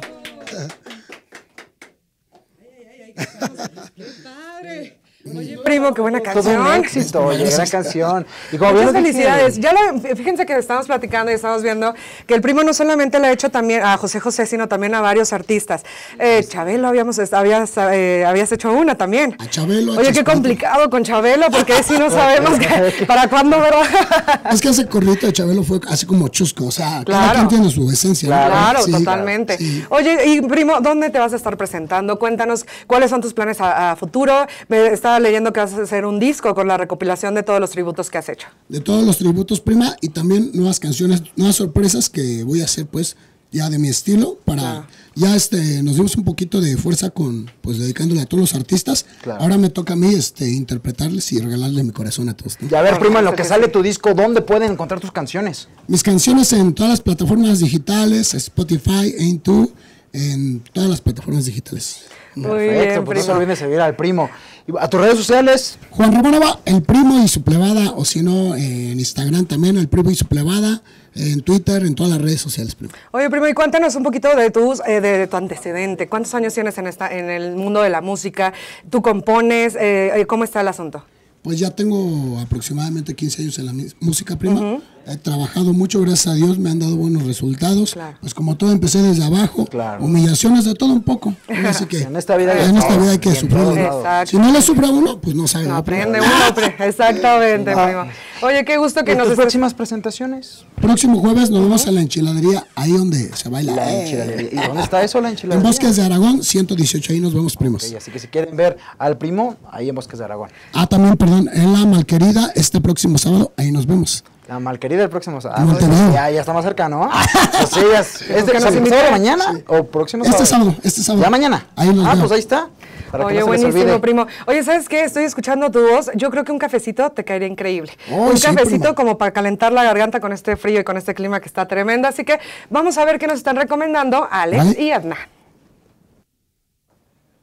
Primo, qué buena canción. Todo un éxito, oye, gran canción. Y como bien Muchas lo dijiste, felicidades. Ya lo- fíjense que estamos platicando y estamos viendo que el primo no solamente le ha hecho también a José José, sino también a varios artistas. Eh, Chabelo, habíamos, habías, eh, habías hecho una también. A Chabelo. Oye, qué complicado con Chabelo, porque si no sabemos que- para cuándo, ¿verdad? Es que ese corrito de Chabelo fue así como chusco, o sea, Claro. cada quien tiene su esencia. ¿no? Claro, Sí, totalmente. sí. Oye, y primo, ¿dónde te vas a estar presentando? Cuéntanos cuáles son tus planes a, a futuro. Me estaba leyendo que vas a hacer un disco con la recopilación de todos los tributos que has hecho. De todos los tributos, prima, y también nuevas canciones, nuevas sorpresas que voy a hacer, pues, ya de mi estilo, para Claro. ya este, nos dimos un poquito de fuerza con, pues, dedicándole a todos los artistas. Claro. Ahora me toca a mí, este, interpretarles y regalarle mi corazón a todos. ¿no? Y a ver, primo, en lo que sale tu disco, ¿dónde pueden encontrar tus canciones? Mis canciones en todas las plataformas digitales, Spotify, Into, en todas las plataformas digitales. Perfecto, pues no se olviden de seguir al primo. Y a tus redes sociales. Juan Ramón Nava, el primo y su plebada, o si no, en Instagram también, el primo y su plebada, en Twitter, en todas las redes sociales, primo. Oye, primo, y cuéntanos un poquito de, tus, eh, de tu antecedente. ¿Cuántos años tienes en, esta, en el mundo de la música? ¿Tú compones? Eh, ¿Cómo está el asunto? Pues ya tengo aproximadamente quince años en la mis- música, prima. He trabajado mucho, gracias a Dios, me han dado buenos resultados. Claro. Pues como todo, empecé desde abajo, humillaciones de todo un poco. Así que En esta vida hay en de esta todo, vida hay que y en sufrir. todos ¿no? lados. Si no lo sufre uno, pues no sabe. No, ¿no? aprende uno, pre- exactamente, primo. Oye, qué gusto que ¿Y nos tus estés... próximas presentaciones? Próximo jueves nos vemos en la enchiladería, ahí donde se baila. La Eh, enchiladería. ¿Y dónde está eso, la En enchiladería? Bosques de Aragón, ciento dieciocho, ahí nos vemos, primos. Ok, así que si quieren ver al primo, ahí en Bosques de Aragón. Ah, también, perdón, en La Malquerida, este próximo sábado, ahí nos vemos. La malquerida el próximo sábado. En Monterrey. ya, ya está más cerca, ¿no? Pues sí, ya es- que ¿Este nos sábado inviten. mañana o próximo Este sábado? sábado, este sábado. ¿Ya mañana? Ahí nos Ah, vemos. pues ahí está. Para que Oye, no se les buenísimo, olvide. primo. Oye, ¿sabes qué? Estoy escuchando tu voz. Yo creo que un cafecito te caería increíble. Oh, un sí, cafecito primo. como para calentar la garganta con este frío y con este clima que está tremendo. Así que vamos a ver qué nos están recomendando Alex Vale. y Edna.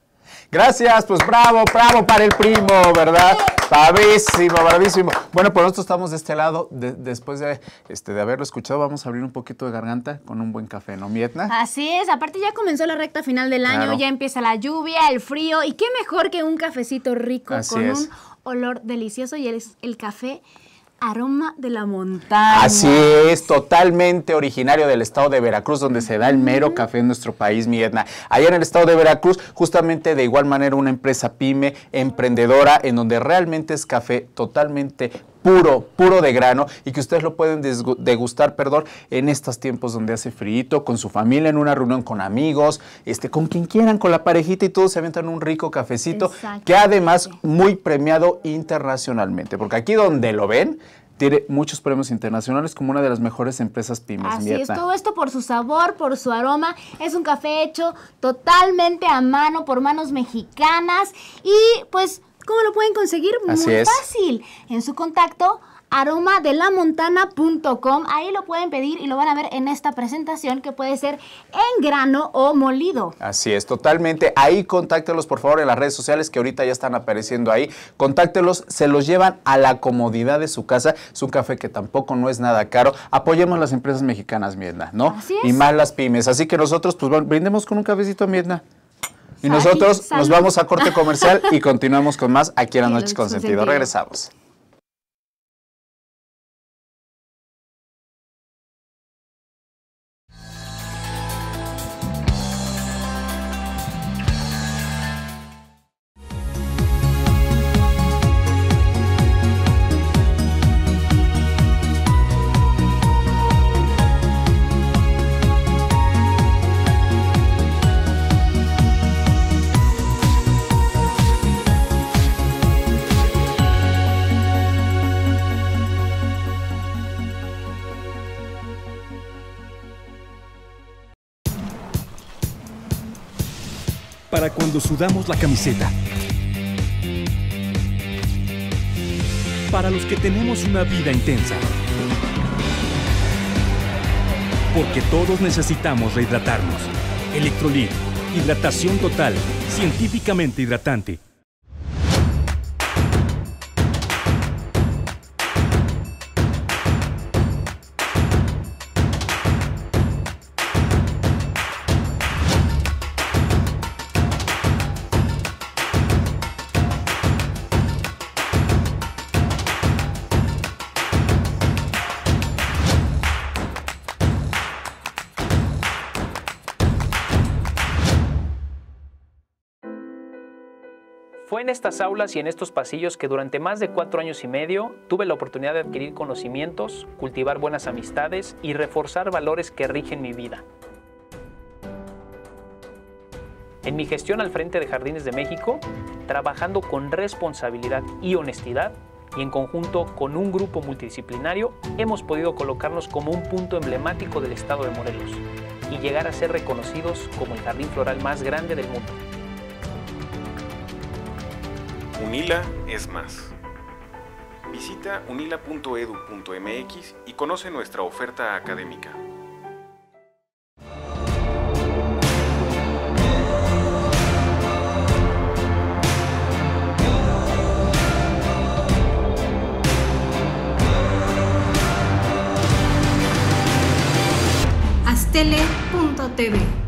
Gracias, pues bravo, bravo para el primo, ¿verdad? Bravísimo, bravísimo. Bueno, pues nosotros estamos de este lado. De, después de, este, de haberlo escuchado, vamos a abrir un poquito de garganta con un buen café, ¿no, mi Etna? Así es, aparte ya comenzó la recta final del año, Claro. ya empieza la lluvia, el frío, y qué mejor que un cafecito rico Así con es. un olor delicioso, y es el café Aroma de la Montaña. Así es, totalmente originario del estado de Veracruz, donde se da el mero café en nuestro país, mi Edna. Allá en el estado de Veracruz, justamente de igual manera una empresa pyme, emprendedora, en donde realmente es café totalmente puro, puro de grano, y que ustedes lo pueden degustar, perdón, en estos tiempos donde hace frío, con su familia, en una reunión con amigos, este, con quien quieran, con la parejita, y todos se aventan un rico cafecito, que además muy premiado internacionalmente, porque aquí donde lo ven, tiene muchos premios internacionales como una de las mejores empresas pymes. Así es, todo esto por su sabor, por su aroma. Es un café hecho totalmente a mano, por manos mexicanas. Y pues, ¿cómo lo pueden conseguir? Así Muy es. fácil. En su contacto, aroma de la montana punto com. Ahí lo pueden pedir y lo van a ver en esta presentación, que puede ser en grano o molido. Así es, totalmente. Ahí contáctelos, por favor, en las redes sociales que ahorita ya están apareciendo ahí. Contáctelos, se los llevan a la comodidad de su casa. Es un café que tampoco no es nada caro. Apoyemos las empresas mexicanas, Miedna, ¿no? Así es. Y más las pymes. Así que nosotros, pues, bueno, brindemos con un cafecito, Miedna. Y Salud, nosotros salud. nos vamos a corte comercial y continuamos con más aquí en Las Y Noches con Sentido. Sentido. Regresamos. Para cuando sudamos la camiseta. Para los que tenemos una vida intensa. Porque todos necesitamos rehidratarnos. Electrolit, hidratación total, científicamente hidratante. Fue en estas aulas y en estos pasillos que durante más de cuatro años y medio tuve la oportunidad de adquirir conocimientos, cultivar buenas amistades y reforzar valores que rigen mi vida. En mi gestión al frente de Jardines de México, trabajando con responsabilidad y honestidad, y en conjunto con un grupo multidisciplinario, hemos podido colocarnos como un punto emblemático del estado de Morelos y llegar a ser reconocidos como el jardín floral más grande del mundo. UNILA es más. Visita unila punto edu punto mx y conoce nuestra oferta académica. astele punto t v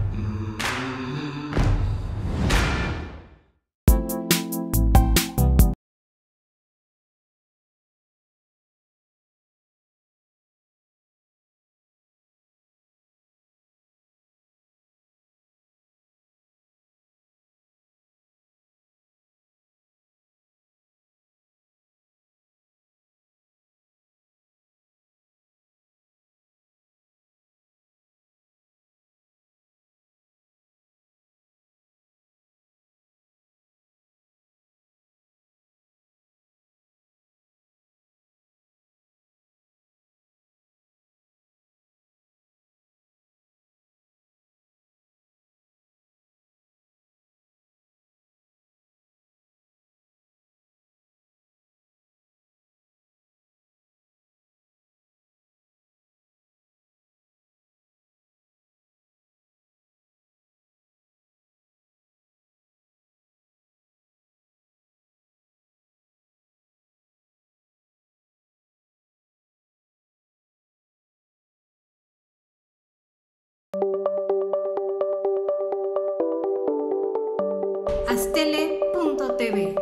Astele punto t v.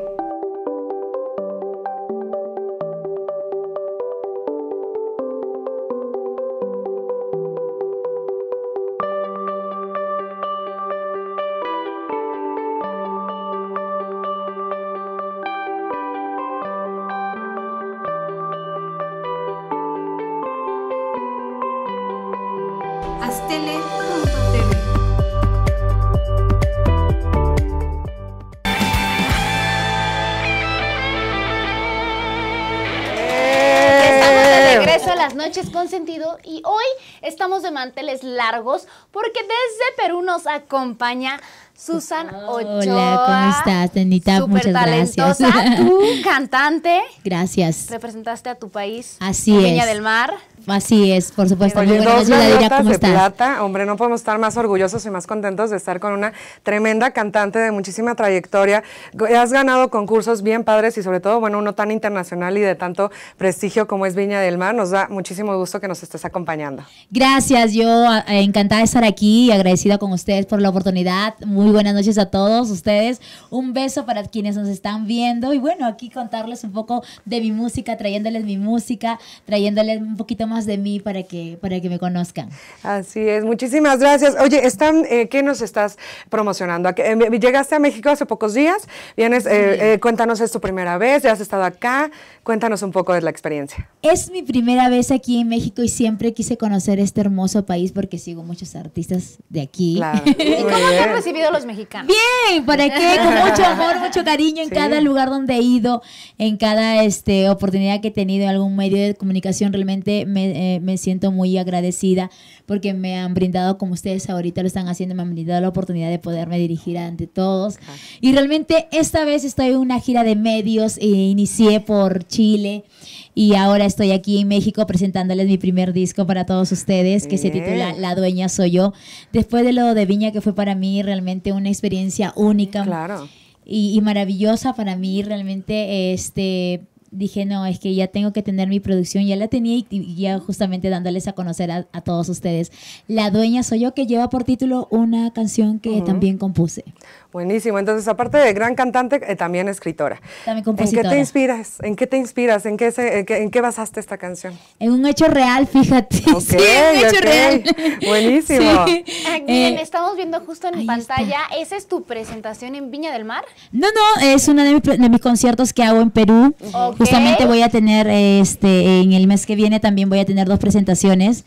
Astele punto t v. Regreso a las noches con sentido y hoy estamos de manteles largos porque desde Perú nos acompaña Susan Ochoa. Hola, ¿cómo estás, Tenita? Muchas gracias. Talentosa, tú cantante. Gracias. Representaste a tu país. Así en es. Viña del Mar. Así es, por supuesto. Oye, Muy buenas dos noches, Yadira, gaviotas ¿cómo de estás? plata. Hombre, no podemos estar más orgullosos y más contentos de estar con una tremenda cantante de muchísima trayectoria. Has ganado concursos bien padres y sobre todo, bueno, uno tan internacional y de tanto prestigio como es Viña del Mar. Nos da muchísimo gusto que nos estés acompañando. Gracias, yo eh, encantada de estar aquí y agradecida con ustedes por la oportunidad. Muy buenas noches a todos ustedes. Un beso para quienes nos están viendo y bueno, aquí contarles un poco de mi música, trayéndoles mi música, trayéndoles un poquito más de mí para que para que me conozcan. Así es, muchísimas gracias. Oye, están, eh, ¿qué nos estás promocionando? ¿A qué, eh, llegaste a México hace pocos días, vienes, Sí. eh, eh, cuéntanos, ¿es tu primera vez? ¿Ya has estado acá? Cuéntanos un poco de la experiencia. Es mi primera vez aquí en México y siempre quise conocer este hermoso país porque sigo muchos artistas de aquí. Claro. ¿Y cómo te han recibido los mexicanos? Bien, ¿para qué? Con mucho amor, mucho cariño en Sí. cada lugar donde he ido, en cada este, oportunidad que he tenido en algún medio de comunicación. Realmente me, eh, me siento muy agradecida porque me han brindado, como ustedes ahorita lo están haciendo, me han brindado la oportunidad de poderme dirigir ante todos. Y realmente esta vez estoy en una gira de medios, eh, inicié por Chile y ahora estoy aquí en México presentándoles mi primer disco para todos ustedes, que se Bien. titula La Dueña Soy Yo. Después de lo de Viña, que fue para mí realmente una experiencia única Claro. y, y maravillosa para mí, realmente este dije, no, es que ya tengo que tener mi producción, ya la tenía y, y ya justamente dándoles a conocer a, a todos ustedes. La Dueña Soy Yo, que lleva por título una canción que Ujú. también compuse. Buenísimo. Entonces, aparte de gran cantante, eh, también escritora. También ¿En qué compositora. te inspiras? ¿En qué te inspiras? ¿En qué, se- en qué, en qué basaste esta canción? En un hecho real, fíjate. Ok, sí, un hecho ok. real. Buenísimo. Sí. Ah, miren, Eh, estamos viendo justo en pantalla. ¿Esa es tu presentación en Viña del Mar? No, no, es uno de, mi- de mis conciertos que hago en Perú. Ok. Justamente voy a tener, este, en el mes que viene también voy a tener dos presentaciones.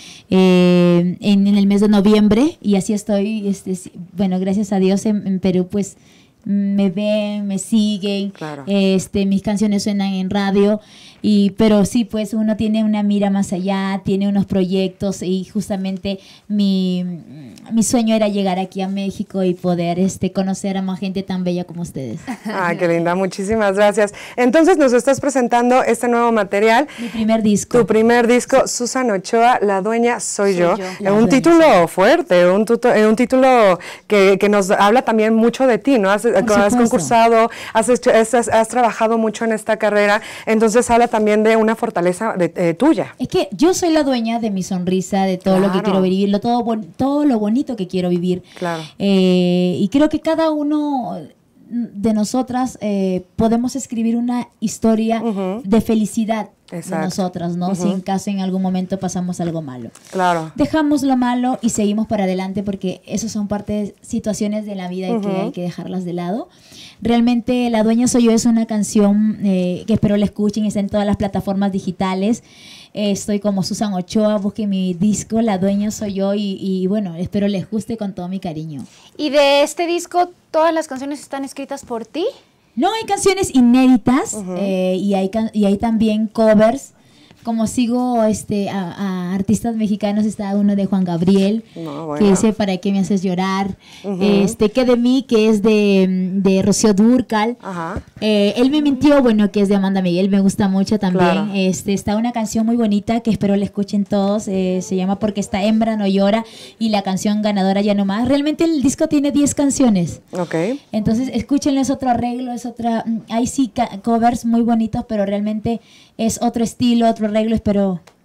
eh, en, en el mes de noviembre y así estoy, este, sí, bueno, gracias a Dios en, en Perú pues me ven, me siguen, Claro. este, mis canciones suenan en radio, y, pero sí, pues uno tiene una mira más allá, tiene unos proyectos y justamente mi, mi sueño era llegar aquí a México y poder este, conocer a más gente tan bella como ustedes. Ah, qué linda, muchísimas gracias. Entonces nos estás presentando este nuevo material. Mi primer disco. Tu primer disco, Susan Ochoa, La Dueña Soy, Soy Yo. yo. Eh, La un Dueña título fuerte, un, tuto- eh, un título que, que nos habla también mucho de ti, ¿no? Has, has supuesto. concursado, has, hecho- has, has- has trabajado mucho en esta carrera, entonces habla también de una fortaleza de, eh, tuya. Es que yo soy la dueña de mi sonrisa, de todo lo que Claro. quiero vivir, lo, todo, bon- todo lo bonito que quiero vivir. Claro. Eh, y creo que cada uno de nosotras eh, podemos escribir una historia de felicidad Exacto. de nosotras, ¿no? Ujú. Si en caso en algún momento pasamos algo malo. Claro. Dejamos lo malo y seguimos para adelante porque esas son parte de situaciones de la vida y Ujú. que hay que dejarlas de lado. Realmente La Dueña Soy Yo es una canción eh, que espero la escuchen, está en todas las plataformas digitales. Eh, estoy como Susan Ochoa, busquen mi disco La Dueña Soy Yo y, y bueno, espero les guste con todo mi cariño. ¿Y de este disco todas las canciones están escritas por ti? No, hay canciones inéditas eh, y, hay can- y hay también covers. Como sigo este, a, a artistas mexicanos, está uno de Juan Gabriel, No, bueno. que dice ¿Para qué me haces llorar? Ujú. este, Que de mí, que es de, de Rocío Dúrcal. Ajá. Eh, Él me mintió, bueno, que es de Amanda Miguel, me gusta mucho también. Claro. Este, está una canción muy bonita que espero la escuchen todos, eh, se llama Porque esta hembra no llora, y la canción ganadora Ya no más. Realmente el disco tiene diez canciones. Ok. Entonces, escúchenlo, es otro arreglo, es otra... mm, Hay sí ca- covers muy bonitos, pero realmente es otro estilo, otro arreglo. Espero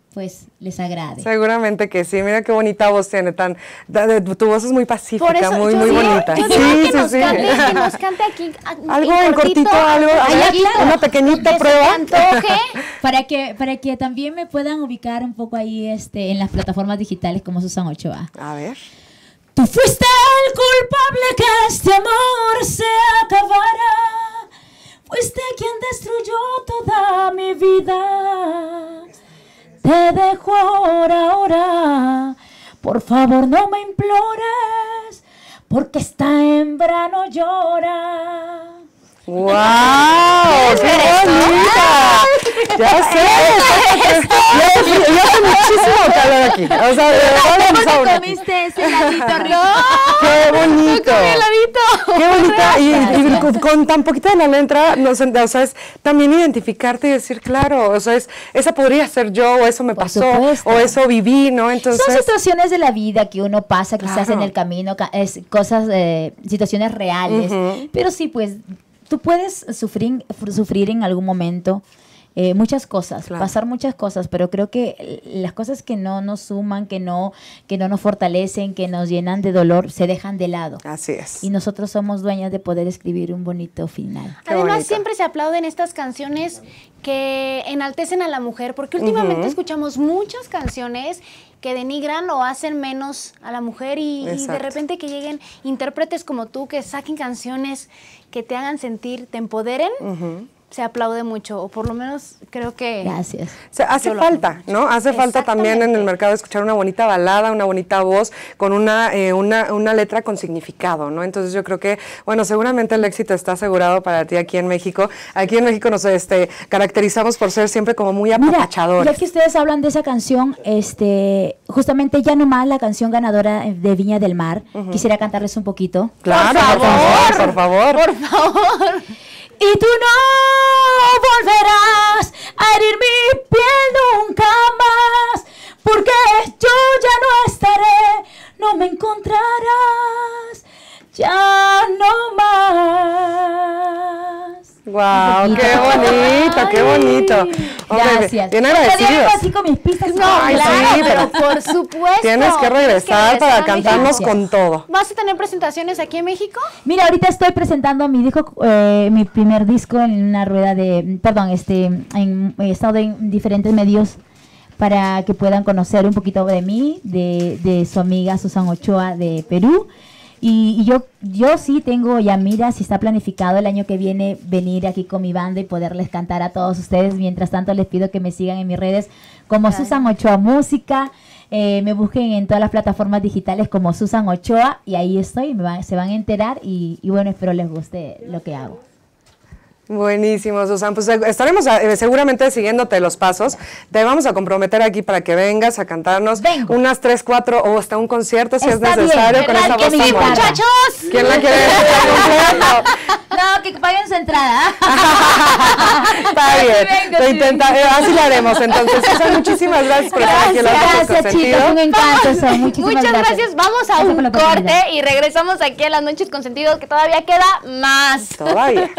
pues les agrade. Seguramente que sí, mira qué bonita voz tiene, tan, da- de- tu voz es muy pacífica, Por eso muy, yo muy digo- bonita. yo Sí, digo que sí, nos sí. cante, que nos cante aquí a- Algo en cortito, algo, a Ay, ver, claro. una pequeñita Que se prueba. te antoje. Para que, para que también me puedan ubicar un poco ahí este, en las plataformas digitales como Susan Ochoa. A ver. Tú fuiste el culpable que este amor se acabara. Fuiste quien destruyó toda mi vida. Te dejo ahora, ahora. Por favor, no me implores, porque esta hembra no llora. ¡Wow! ¡Qué bonita! Ya sé, ya sé, ya hace muchísimo calor aquí. O sea, de verdad vamos a ¿Cómo una- te comiste ese heladito rico? ¡Qué bonito! comí heladito. ¡Qué bonita! Y, y Gracias. con, con tan poquita de la letra, no sé, o sea, es también identificarte y decir, claro, o sea, es, esa podría ser yo, o eso me Por pasó, supuesto. o eso viví, ¿no? Entonces, Son situaciones de la vida que uno pasa quizás Claro. en el camino, ca- es cosas, eh, situaciones reales. Ujú. Pero sí, pues, tú puedes sufrir, sufrir en algún momento eh, muchas cosas, Claro. pasar muchas cosas, pero creo que las cosas que no nos suman, que no, que no nos fortalecen, que nos llenan de dolor, se dejan de lado. así es. Y nosotros somos dueñas de poder escribir un bonito final. Qué Además, bonito. siempre se aplauden estas canciones que enaltecen a la mujer, porque últimamente Ujú. escuchamos muchas canciones que denigran o hacen menos a la mujer y, y de Exacto. repente que lleguen intérpretes como tú, que saquen canciones que te hagan sentir, te empoderen, Ujú. se aplaude mucho, o por lo menos creo que... Gracias. O sea, hace Yo lo falta, aplaudo. ¿no? Hace falta también en el Exactamente. mercado escuchar una bonita balada, una bonita voz, con una, eh, una, una letra con significado, ¿no? Entonces yo creo que, bueno, seguramente el éxito está asegurado para ti aquí en México. Aquí en México nos este, caracterizamos por ser siempre como muy Mira, apapachadores. ya que ustedes hablan de esa canción, este, justamente ya nomás la canción ganadora de Viña del Mar, quisiera cantarles un poquito. Claro, por favor, por favor. Por favor. Y tú no volverás a herir mi piel nunca más, porque yo ya no estaré, no me encontrarás, ya no más. ¡Wow! Un ¡Qué poquito. bonito, qué bonito! Hombre, Gracias. bien Otro día vengo agradecidos. así con mis pistas. No, Ay, claro, sí, pero pero por supuesto. Tienes que regresar para cantarnos México. con todo. ¿Vas a tener presentaciones aquí en México? Mira, ahorita estoy presentando mi disco, eh, mi primer disco en una rueda de, perdón, este, en, he estado en diferentes medios para que puedan conocer un poquito de mí, de, de su amiga Susan Ochoa de Perú. Y, y yo, yo sí tengo ya, mira, si está planificado el año que viene venir aquí con mi banda y poderles cantar a todos ustedes. Mientras tanto, les pido que me sigan en mis redes como Claro. Susan Ochoa Música. Eh, me busquen en todas las plataformas digitales como Susan Ochoa y ahí estoy, me van- se van a enterar y, y bueno, espero les guste lo que hago. Buenísimo, Susan. Pues eh, estaremos eh, seguramente siguiéndote los pasos. Te vamos a comprometer aquí para que vengas a cantarnos Vengo. unas tres, cuatro o hasta un concierto si Está es bien, necesario con ¿verdad esa que voz me tan invitan? bonita. ¡Muchachos! ¿Quién la quiere completo? No, que paguen su entrada. Está bien. Venga, Lo sí, intenta- venga. eh, así lo haremos. Entonces, Susan, muchísimas gracias por estar aquí en Las Noches con Gracias, Sentido. chicos, un encanto. Son. Muchísimas Muchas gracias. Vamos a Gracias por un la oportunidad. corte y regresamos aquí a Las Noches con Sentido, que todavía queda más. Todavía.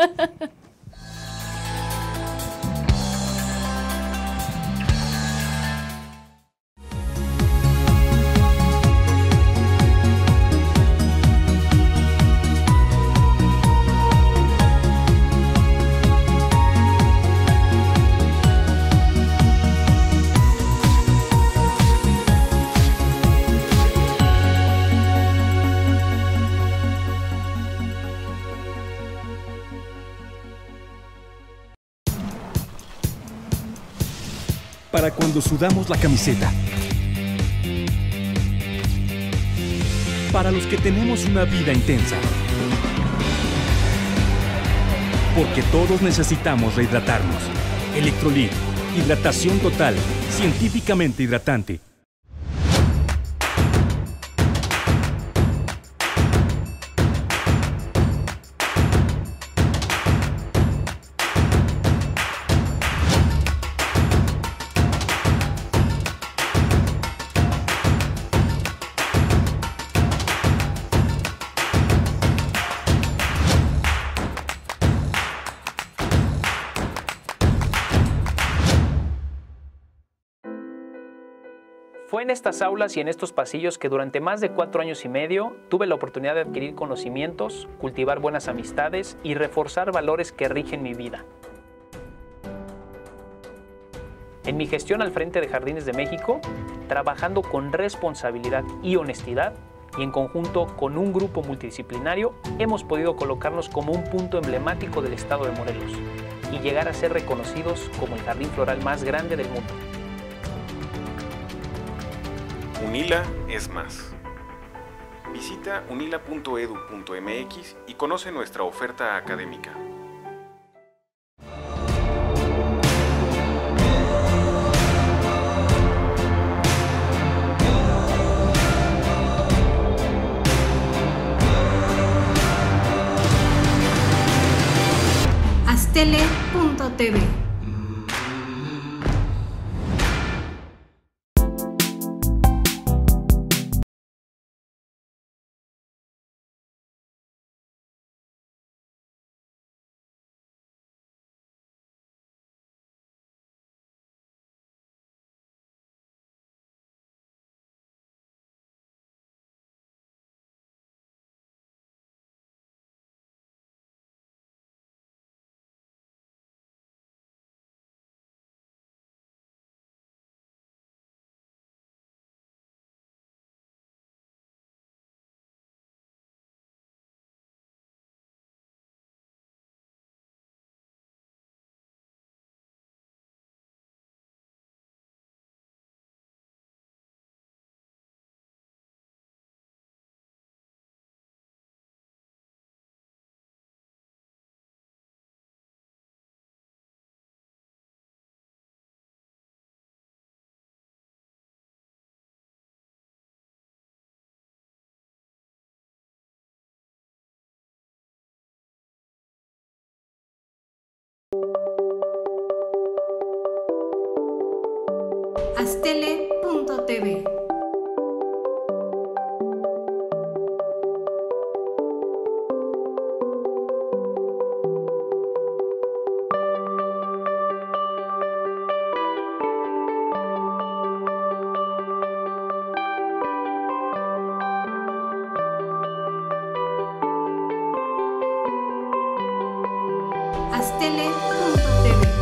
Para cuando sudamos la camiseta. Para los que tenemos una vida intensa. Porque todos necesitamos rehidratarnos. Electrolit, hidratación total, científicamente hidratante. Fue en estas aulas y en estos pasillos que durante más de cuatro años y medio tuve la oportunidad de adquirir conocimientos, cultivar buenas amistades y reforzar valores que rigen mi vida. En mi gestión al frente de Jardines de México, trabajando con responsabilidad y honestidad, y en conjunto con un grupo multidisciplinario, hemos podido colocarnos como un punto emblemático del estado de Morelos y llegar a ser reconocidos como el jardín floral más grande del mundo. UNILA es más. Visita unila punto edu punto mx y conoce nuestra oferta académica. Astele punto t v. Astele punto t v. Astele punto t v.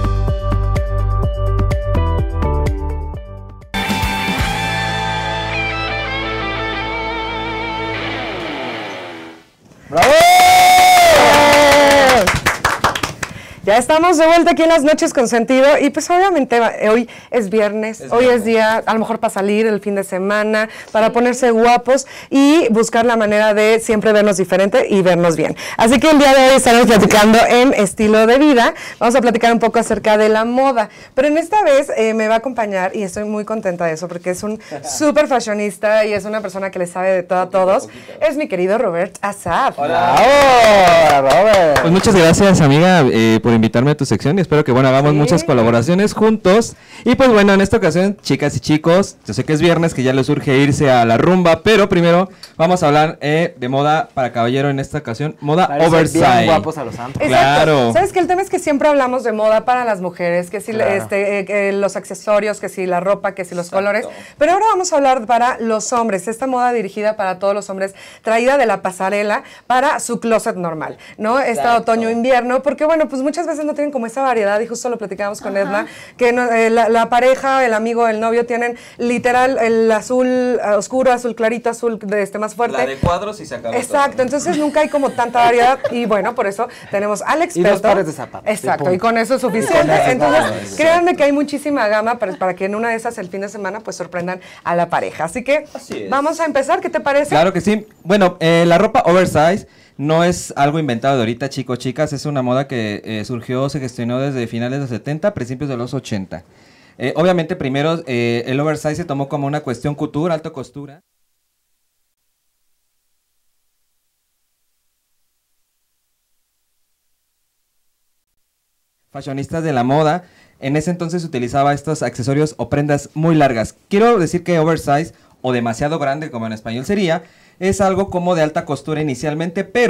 ¡Bravo! Ya estamos de vuelta aquí en Las Noches con Sentido y pues obviamente hoy es viernes, Es hoy viernes. es día a lo mejor para salir el fin de semana, para ponerse guapos y buscar la manera de siempre vernos diferente y vernos bien. Así que el día de hoy estaremos platicando en estilo de vida, vamos a platicar un poco acerca de la moda, pero en esta vez eh, me va a acompañar y estoy muy contenta de eso porque es un súper fashionista y es una persona que le sabe de todo a todos, es mi querido Robert Asaf. Hola. ¡Hola, Robert! Pues muchas gracias, amiga, eh, por invitarme a tu sección y espero que, bueno, hagamos Sí. muchas colaboraciones juntos. Y pues bueno, en esta ocasión, chicas y chicos, yo sé que es viernes, que ya les urge irse a la rumba, pero primero vamos a hablar eh, de moda para caballero en esta ocasión, moda Para irse oversize. bien guapos a los santos. Exacto. Claro. ¿Sabes qué? El tema es que siempre hablamos de moda para las mujeres, que si Claro. este, eh, que los accesorios, que si la ropa, que si los colores. Pero ahora vamos a hablar para los hombres. Esta moda dirigida para todos los hombres, traída de la pasarela para su closet normal, ¿no? Esta Exacto. otoño-invierno, porque bueno, pues muchas veces no tienen como esa variedad, y justo lo platicábamos con Edna, que no- eh, la, la pareja, el amigo, el novio tienen literal el azul eh, oscuro, azul clarito, azul de este más fuerte. La de cuadros y se acabó. Exacto, entonces nunca hay como tanta variedad y bueno, por eso tenemos al experto. Y dos pares de zapatos. Exacto, Y y, punto. con eso es suficiente. Y con eso es Entonces, nada más. créanme que hay muchísima gama para, para que en una de esas el fin de semana pues sorprendan a la pareja. Así que Así es. vamos a empezar, ¿qué te parece? Claro que sí. Bueno, eh, la ropa oversize no es algo inventado de ahorita, chicos, chicas. Es una moda que eh, surgió, se gestionó desde finales de los setenta, principios de los ochenta. Eh, obviamente, primero, eh, el oversize se tomó como una cuestión couture, alta costura. Fashionistas de la moda, en ese entonces utilizaba estos accesorios o prendas muy largas. Quiero decir que oversize, o demasiado grande como en español sería, es algo como de alta costura inicialmente, pero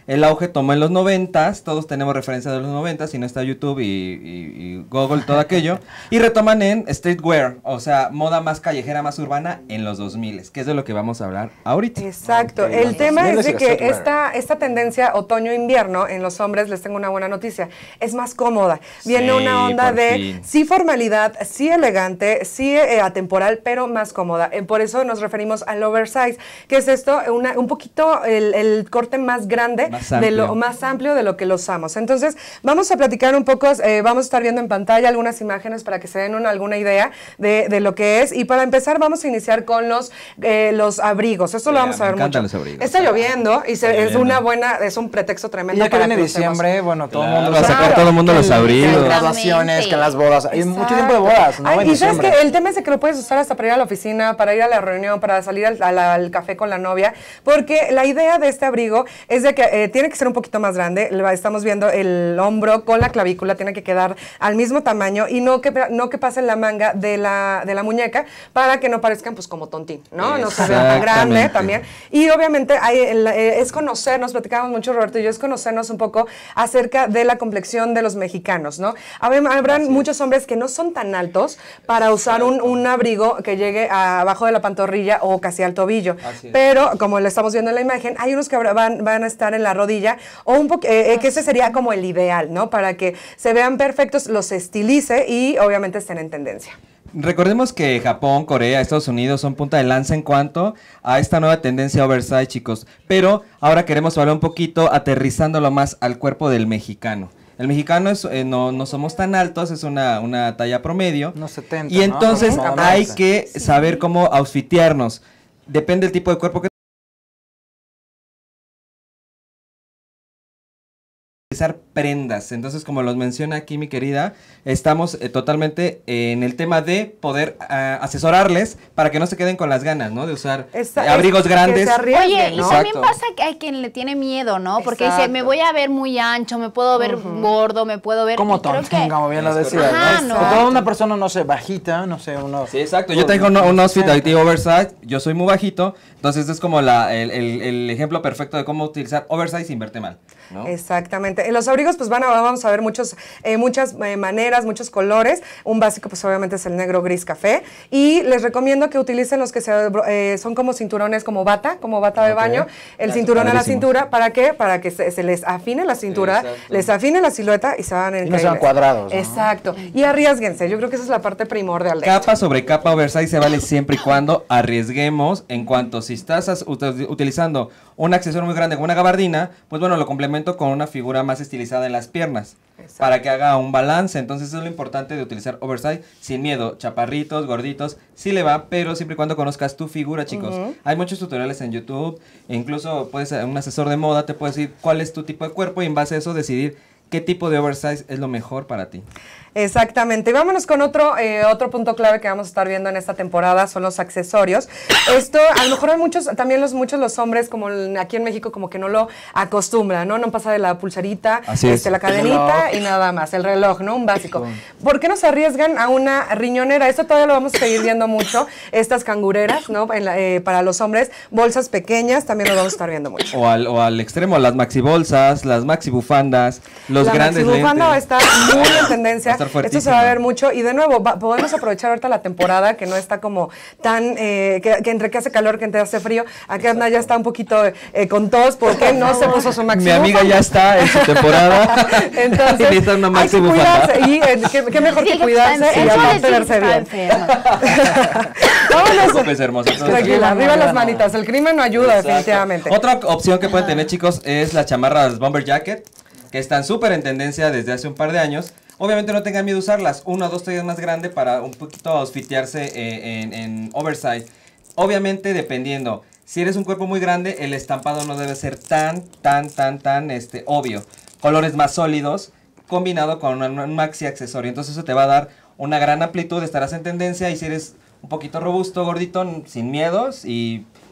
el auge tomó en los noventas, todos tenemos referencia de los noventas, si no está YouTube y, y, y Google, todo aquello, y retoman en streetwear, o sea, moda más callejera, más urbana en los dos mil, que es de lo que vamos a hablar ahorita. Exacto, Okay, el tema es de que streetwear. esta, esta tendencia otoño-invierno en los hombres, les tengo una buena noticia, es más cómoda. Viene Sí, una onda por de fin. sí formalidad, sí elegante, sí eh, atemporal, pero más cómoda. Eh, por eso nos referimos al oversize, que es esto, una, un poquito el, el corte más grande, Más de lo amplio. más amplio de lo que lo usamos. Entonces, vamos a platicar un poco, eh, vamos a estar viendo en pantalla algunas imágenes para que se den una, alguna idea de, de lo que es. Y para empezar, vamos a iniciar con los, eh, los abrigos. Esto lo Yeah, vamos a me ver encantan mucho. los abrigos. Está lloviendo y se- Está es lloviendo. una buena, es un pretexto Y tremendo ya que para viene que lo usemos. diciembre, bueno, todo el Claro, mundo va a sacar todo el mundo los Que en abrigos. graduaciones, que en las bodas. Hay mucho tiempo de bodas, ¿no? Ay, En y sabes diciembre. que el tema es de que lo puedes usar hasta para ir a la oficina, para ir a la reunión, para salir al, al- al café con la novia, porque la idea de este abrigo es de que eh, tiene que ser un poquito más grande. Lo- Estamos viendo el hombro con la clavícula, tiene que quedar al mismo tamaño y no que, no que pase la manga de la, de la muñeca para que no parezcan pues como tontín, ¿no? No se vea tan grande Exactamente. también. Y obviamente hay, el- eh, es conocernos, platicamos mucho Roberto y yo, es conocernos un poco acerca de la complexión de los mexicanos, ¿no? Habrán, habrán muchos hombres que no son tan altos para usar un, un abrigo que llegue a- abajo de la pantorrilla o casi al tobillo. Así es. Pero, como lo estamos viendo en la imagen, hay unos que habrá- van, van a estar en la rodilla o un poco, eh, eh, que ese sería como el ideal, ¿no? Para que se vean perfectos, los estilice y obviamente estén en tendencia. Recordemos que Japón, Corea, Estados Unidos son punta de lanza en cuanto a esta nueva tendencia oversize, chicos. Pero ahora queremos hablar un poquito aterrizándolo más al cuerpo del mexicano. El mexicano es, eh, no, no somos tan altos, es una, una talla promedio. Unos setenta, Y ¿no? entonces Aproximadamente. hay que saber cómo outfitearnos. Depende del tipo de cuerpo que utilizar prendas. Entonces, como los menciona aquí mi querida, estamos eh, totalmente eh, en el tema de poder ah, asesorarles para que no se queden con las ganas, ¿no? De usar Esa- eh, abrigos es- que grandes. se arriesguen, Oye, y ¿no? también Exacto. pasa que hay quien le tiene miedo, ¿no? Porque dice, Exacto. me voy a ver muy ancho, me puedo ver gordo, me puedo ver... Como y creo tontín, que- como bien lo decías. Ajá, ¿no? no. O toda una persona, no sé, bajita, no sé, uno... Sí, exacto. Yo traigo un, un outfit ahorita oversize, yo soy muy bajito, entonces es como la, el, el- el ejemplo perfecto de cómo utilizar oversize sin verte mal, ¿no? Exactamente. En los abrigos, pues van a, vamos a ver muchos, eh, muchas eh, maneras, muchos colores. Un básico, pues obviamente es el negro, gris, café. Y les recomiendo que utilicen los que se, eh, son como cinturones, como bata, como bata de Ok. baño. El Ya, cinturón a la padrísimos. cintura. ¿Para qué? Para que se, se les afine la cintura, exacto. les afine la silueta y se van en Y no sean cuadrados, ¿no? Exacto. Y arriesguense. Yo creo que esa es la parte primordial de esto. Capa sobre capa oversize se vale siempre y cuando arriesguemos en cuanto si estás as- ut- utilizando un accesorio muy grande como una gabardina, pues bueno, lo complemento con una figura más estilizada en las piernas para que haga un balance. Entonces eso es lo importante de utilizar oversize sin miedo, chaparritos, gorditos, sí le va, pero siempre y cuando conozcas tu figura, chicos. Ujú. Hay muchos tutoriales en YouTube, e incluso puedes un asesor de moda te puede decir cuál es tu tipo de cuerpo y en base a eso decidir qué tipo de oversize es lo mejor para ti. Exactamente. Y vámonos con otro, eh, otro punto clave que vamos a estar viendo en esta temporada, son los accesorios. Esto, a lo mejor hay muchos, también los muchos los hombres, como el- aquí en México, como que no lo acostumbran, ¿no? No pasa de la pulserita, Así es. este, la cadenita y nada más, el reloj, ¿no? Un básico. ¿Por qué no se arriesgan a una riñonera? Esto todavía lo vamos a seguir viendo mucho, estas cangureras, ¿no? En la- eh, para los hombres, bolsas pequeñas, también lo vamos a estar viendo mucho. O al, o al extremo, las maxi bolsas, las maxi bufandas, los la grandes maxibufanda va a lentes. estar muy en tendencia. Va a estar Esto se va a fuertísima. ver mucho. Y de nuevo, va- podemos aprovechar ahorita la temporada que no está como tan, eh, que, que entre que hace calor, que entre hace frío. Aquí Adna ya está un poquito eh, con tos porque no se puso su Mi maxibufanda. amiga ya está en su temporada. Entonces, Y necesita una hay maxi que bufanda. cuidarse. Y eh, qué, qué mejor Sí, que que cuidarse está y enferma. aparte Eso de verse decir que bien. está No te Vámonos. preocupes, hermosa. todo Tranquila, bien. arriba las manitas. El crimen no ayuda, Exacto. definitivamente. Otra opción que pueden tener, chicos, es las chamarras bomber jacket, que están súper en tendencia desde hace un par de años. Obviamente no tengan miedo a usarlas, una o dos tallas más grande para un poquito outfitearse eh, en, en oversize. Obviamente dependiendo, si eres un cuerpo muy grande, el estampado no debe ser tan, tan, tan, tan este, obvio. Colores más sólidos, combinado con un, un maxi accesorio. Entonces eso te va a dar una gran amplitud, estarás en tendencia. Y si eres un poquito robusto, gordito, n- sin miedos y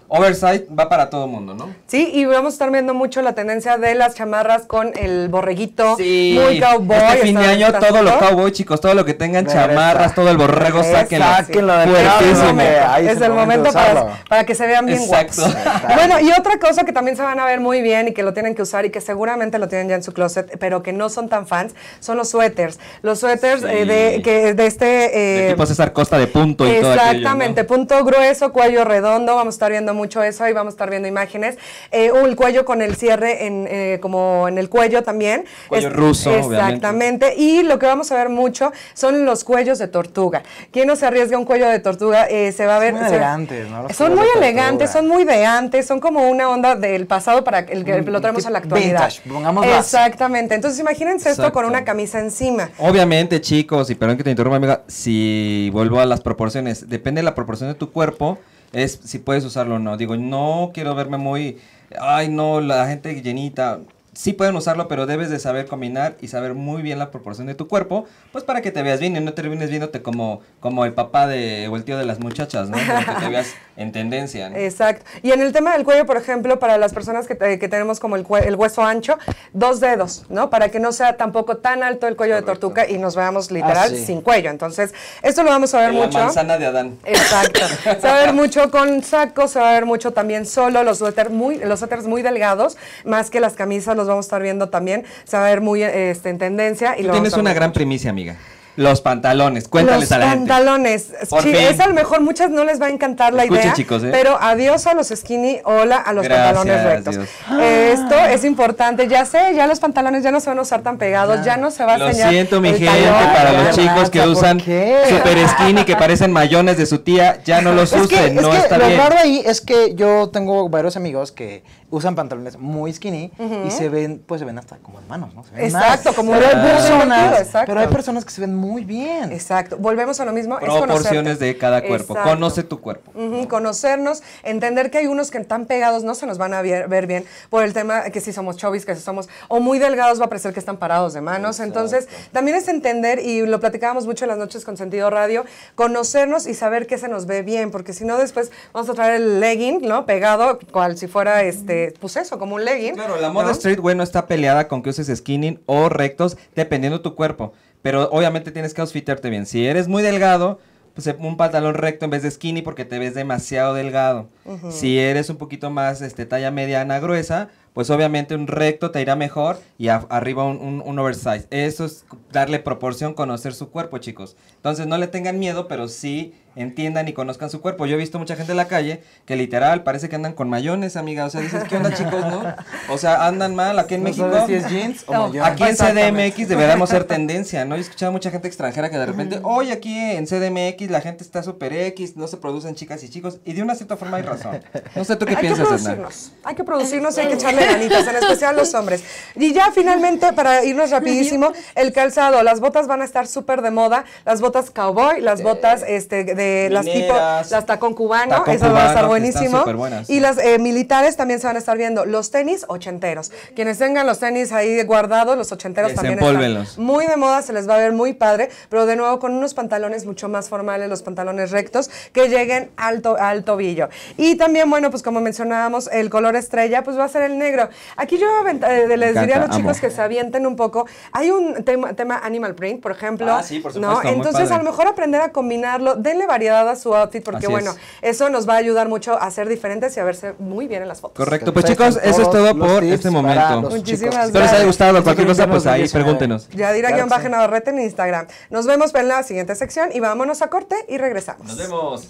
oversize va para todo mundo, ¿no? Sí, y vamos a estar viendo mucho la tendencia de las chamarras con el borreguito, Sí, muy cowboy. este fin de está- año está todo lo súper. cowboy, chicos, todo lo que tengan Regresa. chamarras, todo el borrego, sáquenlo. Sáquenlo del Fuertísimo. carro, hombre. Ahí Es el momento para, para que se vean bien Exacto. guapos. Bueno, y otra cosa que también se van a ver muy bien y que lo tienen que usar y que seguramente lo tienen ya en su closet, pero que no son tan fans, son los suéteres. Los suéteres Sí. eh, de, que, de este... De eh, tipo César Costa de punto y todo aquello, ¿no? Exactamente, punto grueso, cuello redondo, vamos a estar viendo mucho eso y vamos a estar viendo imágenes. Eh, el cuello con el cierre en, eh, como en el cuello también. Cuello ruso, Exactamente. Y lo que vamos a ver mucho son los cuellos de tortuga. ¿Quién no se arriesga a un cuello de tortuga? Eh, se va a ver... Muy se- elegantes, ¿no? Los Son cuellos muy de elegantes, tortuga. son muy de antes, son como una onda del pasado para el que lo traemos a la actualidad. Vintage, pongámoslo así. Exactamente. Entonces imagínense esto con Exacto. una camisa encima. Obviamente, chicos, y perdón que te interrumpa, amiga, si vuelvo a las proporciones, depende de la proporción de tu cuerpo, es si puedes usarlo o no. Digo, no quiero verme muy, ay no, la gente llenita. Sí pueden usarlo, pero debes de saber combinar y saber muy bien la proporción de tu cuerpo, pues para que te veas bien y no termines viéndote como, como el papá de, o el tío de las muchachas, ¿no? Sino que te veas en tendencia, ¿no? Exacto. Y en el tema del cuello, por ejemplo, para las personas que, te- que tenemos como el, cue- el hueso ancho, dos dedos, ¿no? Para que no sea tampoco tan alto el cuello de tortuga y nos veamos literal Ah, sí. sin cuello. Entonces, esto lo vamos a ver La mucho. manzana de Adán. Exacto. Se va a ver mucho con saco, se va a ver mucho también solo, los suéteres muy, los suéteres muy delgados, más que las camisas los vamos a estar viendo también. Se va a ver muy este, en tendencia. Y Tú lo tienes vamos a una ver gran primicia, amiga. Los pantalones, cuéntales los a la gente. pantalones. Por Sí, fin. es a lo mejor muchas no les va a encantar la Escuchen, idea, chicos, ¿eh? pero adiós a los skinny, hola a los Gracias, pantalones rectos. Dios. Esto es importante, ya sé, ya los pantalones ya no se van a usar tan pegados, ya no se va a Lo enseñar siento, mi el gente, talón. para los Ay, chicos que Raza, ¿por usan qué? super skinny, que parecen mayones de su tía, ya no los Es que, usen, es no que está lo bien. raro ahí es que yo tengo varios amigos que usan pantalones muy skinny Ujú. y se ven, pues se ven hasta como hermanos, ¿no? Se ven Exacto, más. como pero un hay buzo personas, invertido, exacto. pero hay personas que se ven muy bien. Exacto, volvemos a lo mismo, es Proporciones conocerte. de cada cuerpo, Exacto. conoce tu cuerpo. Ujú, conocernos, entender que hay unos que están pegados no se nos van a ver, ver bien por el tema que si somos chovis, que si somos o muy delgados va a parecer que están parados de manos. Entonces, también es entender, y lo platicábamos mucho en las noches con Sentido Radio, conocernos y saber qué se nos ve bien, porque si no después vamos a traer el legging, ¿no? Pegado, cual si fuera, este, pues eso, como un legging. Claro, la moda ¿no? streetwear no está peleada con que uses skinny o rectos, dependiendo tu cuerpo. Pero obviamente tienes que outfitarte bien. Si eres muy delgado, pues un pantalón recto en vez de skinny porque te ves demasiado delgado. Ujú. Si eres un poquito más este, talla mediana gruesa, pues obviamente un recto te irá mejor y a- arriba un, un, un oversize. Eso es darle proporción, conocer su cuerpo, chicos. Entonces no le tengan miedo, pero sí entiendan y conozcan su cuerpo. Yo he visto mucha gente en la calle que literal parece que andan con mayones, amiga. O sea, dices, ¿qué onda, chicos, no? O sea, andan mal aquí en No México. sabes si es jeans o No, mayón. Aquí en C D M Exactamente. X deberíamos ser tendencia, ¿no? Yo he escuchado a mucha gente extranjera que de repente, oye, aquí en C D M X la gente está súper X, no se producen chicas y chicos, y de una cierta forma hay razón. No sé tú qué Hay que piensas, Edna. producirnos, hay que producirnos y hay que echarle ganitas, en especial los hombres. Y ya finalmente, para irnos rapidísimo, el calzado, las botas van a estar súper de moda, las botas cowboy, las botas este, de las tipo, Mineras. las tacón cubano, Tacón esas van a estar cubano, que están buenísimo. superbuenas, Y sí. las eh, militares también se van a estar viendo, los tenis ochenteros. Quienes tengan los tenis ahí guardados, los ochenteros también Desempólvenlos. están muy de moda, se les va a ver muy padre, pero de nuevo con unos pantalones mucho más formales, los pantalones rectos, que lleguen alto, al tobillo. Y también, bueno, pues como mencionábamos, el color estrella, pues va a ser el negro. Aquí yo aventa- eh, les encanta, diría a los amo. chicos que se avienten un poco. Hay un tema, tema animal print, por ejemplo. Ah, sí, por ¿no? supuesto, muy Entonces, padre. a lo mejor aprender a combinarlo, denle variedad a su outfit, porque Así bueno, es. eso nos va a ayudar mucho a ser diferentes y a verse muy bien en las fotos. Correcto, pues Perfecto, chicos, eso es todos todo los por tips este para momento. los Muchísimas chicos. gracias. Espero les haya gustado cualquier cosa, pues ahí Viernes diecinueve. pregúntenos. Yadira Claro guión que baja sí. Navarrete en Instagram. Nos vemos en la siguiente sección y vámonos a corte y regresamos. Nos vemos.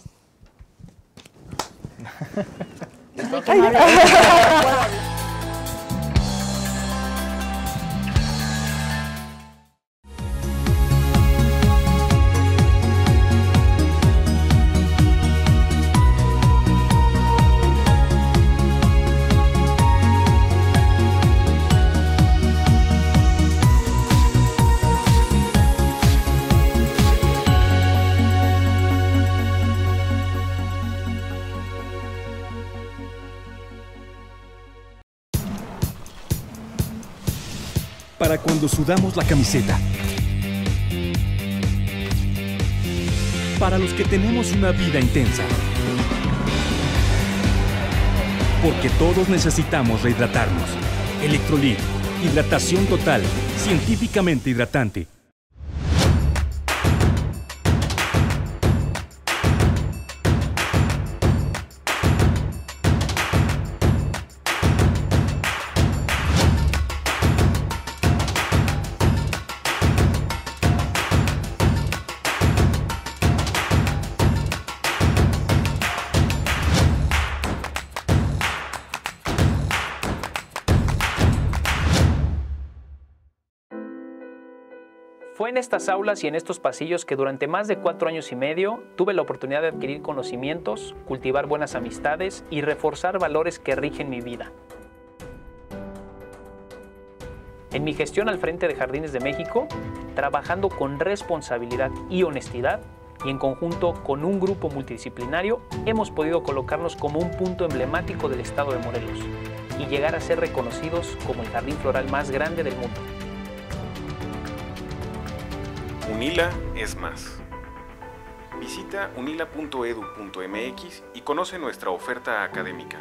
Para cuando sudamos la camiseta. Para los que tenemos una vida intensa. Porque todos necesitamos rehidratarnos. Electrolit, hidratación total, científicamente hidratante. Fue en estas aulas y en estos pasillos que durante más de cuatro años y medio tuve la oportunidad de adquirir conocimientos, cultivar buenas amistades y reforzar valores que rigen mi vida. En mi gestión al frente de Jardines de México, trabajando con responsabilidad y honestidad, y en conjunto con un grupo multidisciplinario, hemos podido colocarnos como un punto emblemático del estado de Morelos y llegar a ser reconocidos como el jardín floral más grande del mundo. UNILA es más. Visita unila punto edu punto mx y conoce nuestra oferta académica.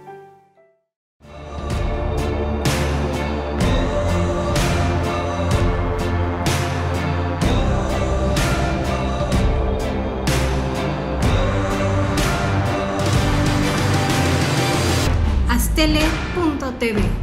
Astele punto t v.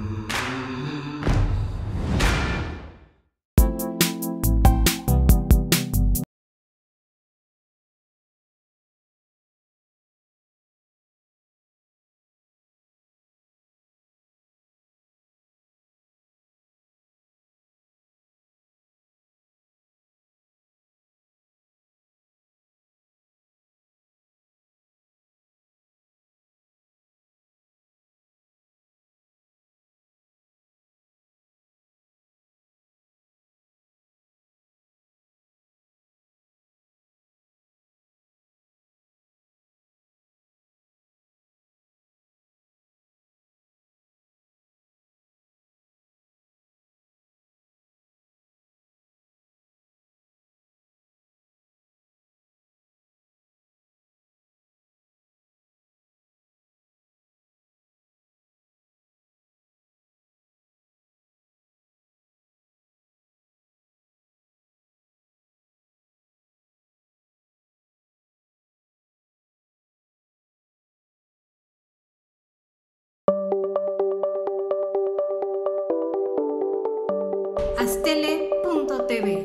Astele punto t v.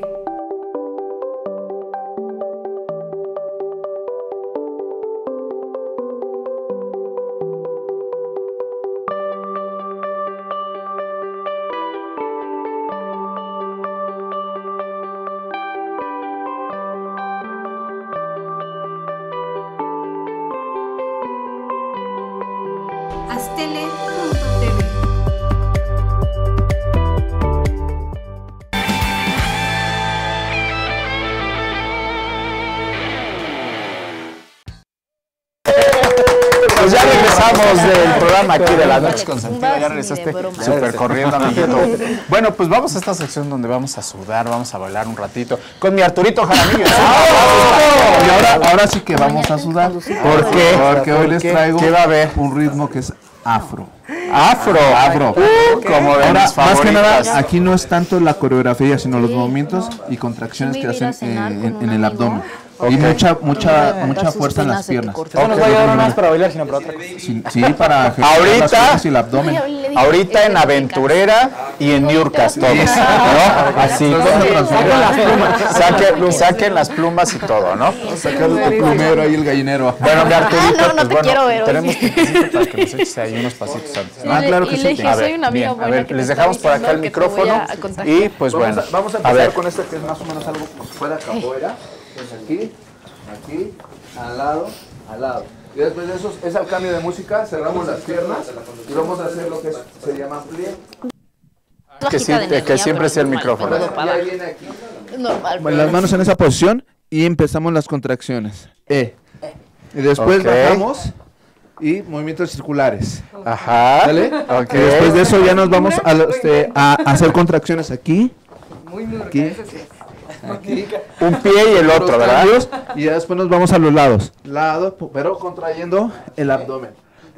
Astele punto t v. Pues ya regresamos del programa aquí de las noches con sentido. Ya regresaste súper corriendo, amiguito. Bueno, pues vamos a esta sección donde vamos a sudar, vamos a bailar un ratito con mi Arturito Jaramillo. Y ahora, ahora sí que vamos a sudar. ¿Por qué? Porque hoy les traigo ¿Qué va a haber? un ritmo que es afro. Afro, afro. Uh, como de Ahora, mis más que nada, favoritas. aquí no es tanto la coreografía, sino los movimientos y contracciones que hacen eh, en, en el abdomen. Ok. Y mucha, mucha, mucha fuerza en las piernas. Eso nos va a ayudar no más para bailar, sino para otra cosa. Sí, sí, para ejercitar las Ahorita, piernas y el abdomen. ahorita en Aventurera y en Niurcas todos, ¿no? Así. Saquen, saquen las plumas y todo, ¿no? Sacando tu plumero ahí el gallinero. Bueno, mi Arturito, Ah, no, no pues te bueno, quiero ver hoy. tenemos tiempecito para que nos eches ahí unos pasitos antes. Sí, Ah, le- claro que y sí. le dije, A soy ver, una amiga bien, a buena ver, que les me está dejamos por acá el diciendo que te voy micrófono a contagiar. y pues Vamos bueno. a, vamos a a empezar ver. con esta que es más o menos algo como si fuera capoeira. Entonces aquí, aquí, al lado, al lado. Y después de eso es al cambio de música, cerramos las piernas y vamos a hacer lo que es- se llama plie. Que, sí- que siempre sea el micrófono. Y ahí viene aquí. Normal. Bueno, las manos en esa posición y empezamos las contracciones. E. Y después Ok. bajamos y movimientos circulares. Ajá. ¿Sale? Ok. Y después de eso ya nos vamos a, este, a hacer contracciones aquí. Aquí. Aquí. Un pie y el otro, Los ¿verdad? cambios, y ya después nos vamos a los lados. Lado, pero contrayendo el abdomen.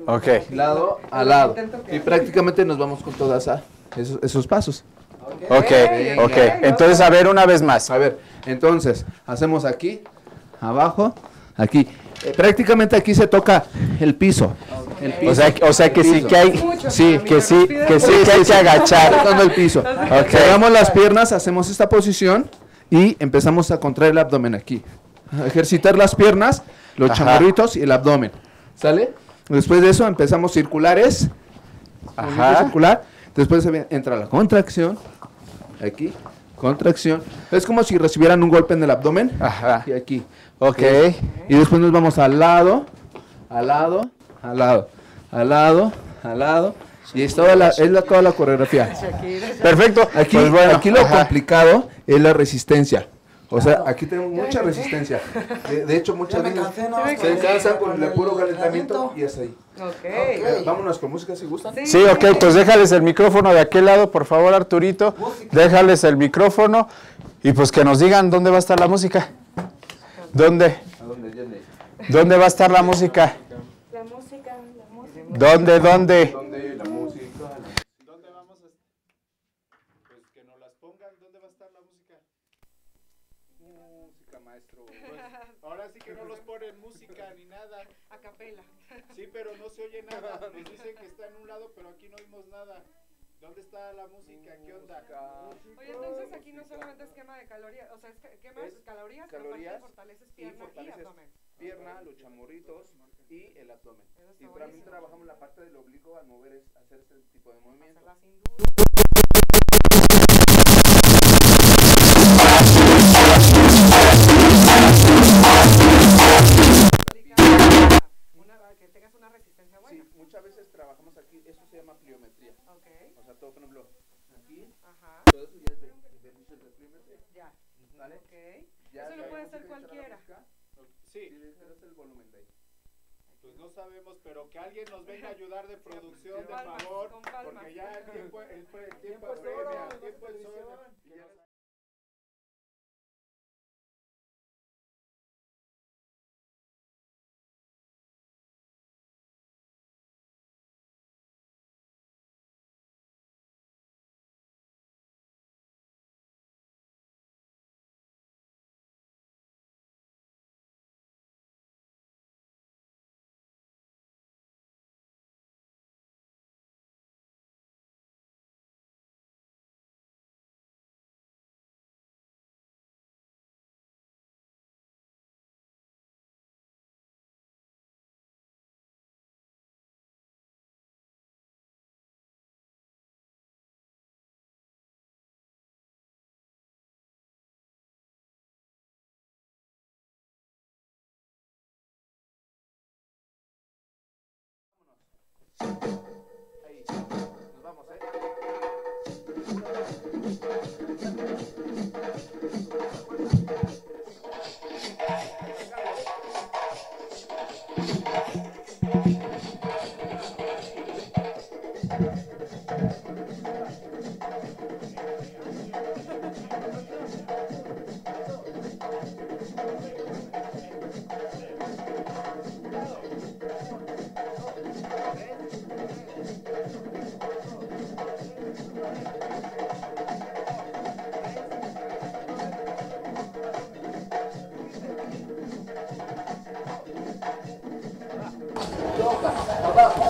Ok. Lado a lado. Y prácticamente nos vamos con todas a esos, esos pasos. Ok, Venga. ok. Entonces, a ver, una vez más. A ver, entonces, hacemos aquí, abajo, aquí. Eh, prácticamente aquí se toca el piso. El piso. O sea, o sea que El sí piso. que hay, sí, que sí, que sí que hay que agachar. Tocando el piso. Ok. Cerramos las piernas, hacemos esta posición y empezamos a contraer el abdomen aquí. A ejercitar las piernas, los Ajá. chamarritos y el abdomen. ¿Sale? Después de eso empezamos circulares. movimiento Ajá. circular. Después se ve- entra la contracción. Aquí. Contracción. Es como si recibieran un golpe en el abdomen. Ajá. Y aquí. Ok. Y después nos vamos al lado, al lado, al lado, al lado, al lado. Y es toda la, es la, toda la coreografía. Perfecto. Aquí, Pues bueno, aquí lo ajá. complicado es la resistencia. O sea, aquí tenemos mucha resistencia. De, de hecho, muchas veces se cansan con el puro calentamiento y es ahí. Ok. Vámonos con música si gustan. Sí, ok, pues déjales el micrófono de aquel lado, por favor, Arturito. Déjales el micrófono y pues que nos digan dónde va a estar la música. ¿Dónde? ¿Dónde va a estar la música? La música, la música. ¿Dónde, dónde? ¿Dónde la música? ¿Dónde vamos a pues que nos las pongan, ¿dónde va a estar la música? Música, maestro. Ahora sí que no los ponen música ni nada. A capela. Sí, pero no se oye nada. Nos dicen que está en un lado, pero aquí no oímos nada. ¿Dónde está la música? ¿Qué onda? Oye, entonces aquí no solamente es quema de calorías, o sea, es que quemas Es calorías, pero calorías aparte fortaleces y pierna y, fortaleces abdomen. pierna, los chamorritos y el abdomen. Eso está Y también buenísimo. trabajamos la parte del oblicuo al mover, es, hacer este tipo de movimiento. Hacer la cintura. Una, que tengas una resistencia buena. Sí, muchas veces trabajamos aquí, eso se llama pliometría. Ok. O sea, todo, por ejemplo, aquí, Ajá. todo eso ya es de, ejercicios de pliometría. Ya. ¿Vale? Ok. Ya Eso que lo hay puede música hacer y entra la cualquiera. música, Sí, sí, este es el volumen de ahí. pues no sabemos, pero que alguien nos venga a ayudar de producción, de Palmas, favor, con palmas. porque ya el tiempo, el, el tiempo es apremia, oro, el tiempo es oro. y ya- Ahí, nos vamos, ¿eh? Toca, abajo.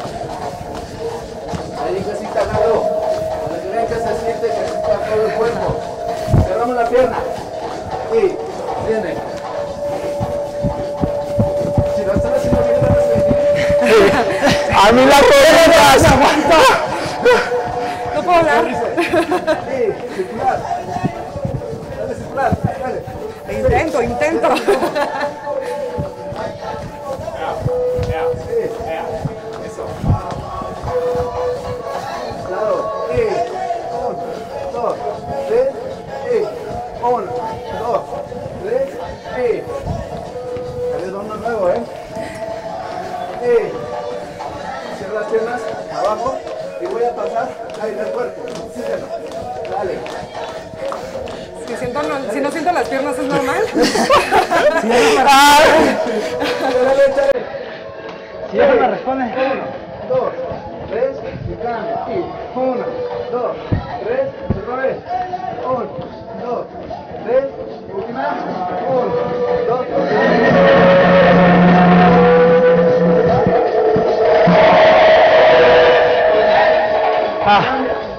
Ahí casi cagado. Para que vean que se siente que está todo el cuerpo. Cerramos la pierna. Y viene. Si lo están haciendo bien, van a sentir. A mí la corona aguanta. No puedo hablar. Sí, circular. Dale, circular. Dale. Intento, intento. Eso. Claro. Y un, dos, tres. Y un, dos, tres. Y. Dale uno nuevo, ¿eh? Y. Cierra las piernas abajo. Y voy a pasar ahí del cuerpo. Síguelo. Dale. Si, siento no, si no siento las piernas, ¿es normal? Dale, dale. Si ella me responde. grande, y uno, dos, tres, otra vez, uno, dos, tres, última, uno, dos, Ah.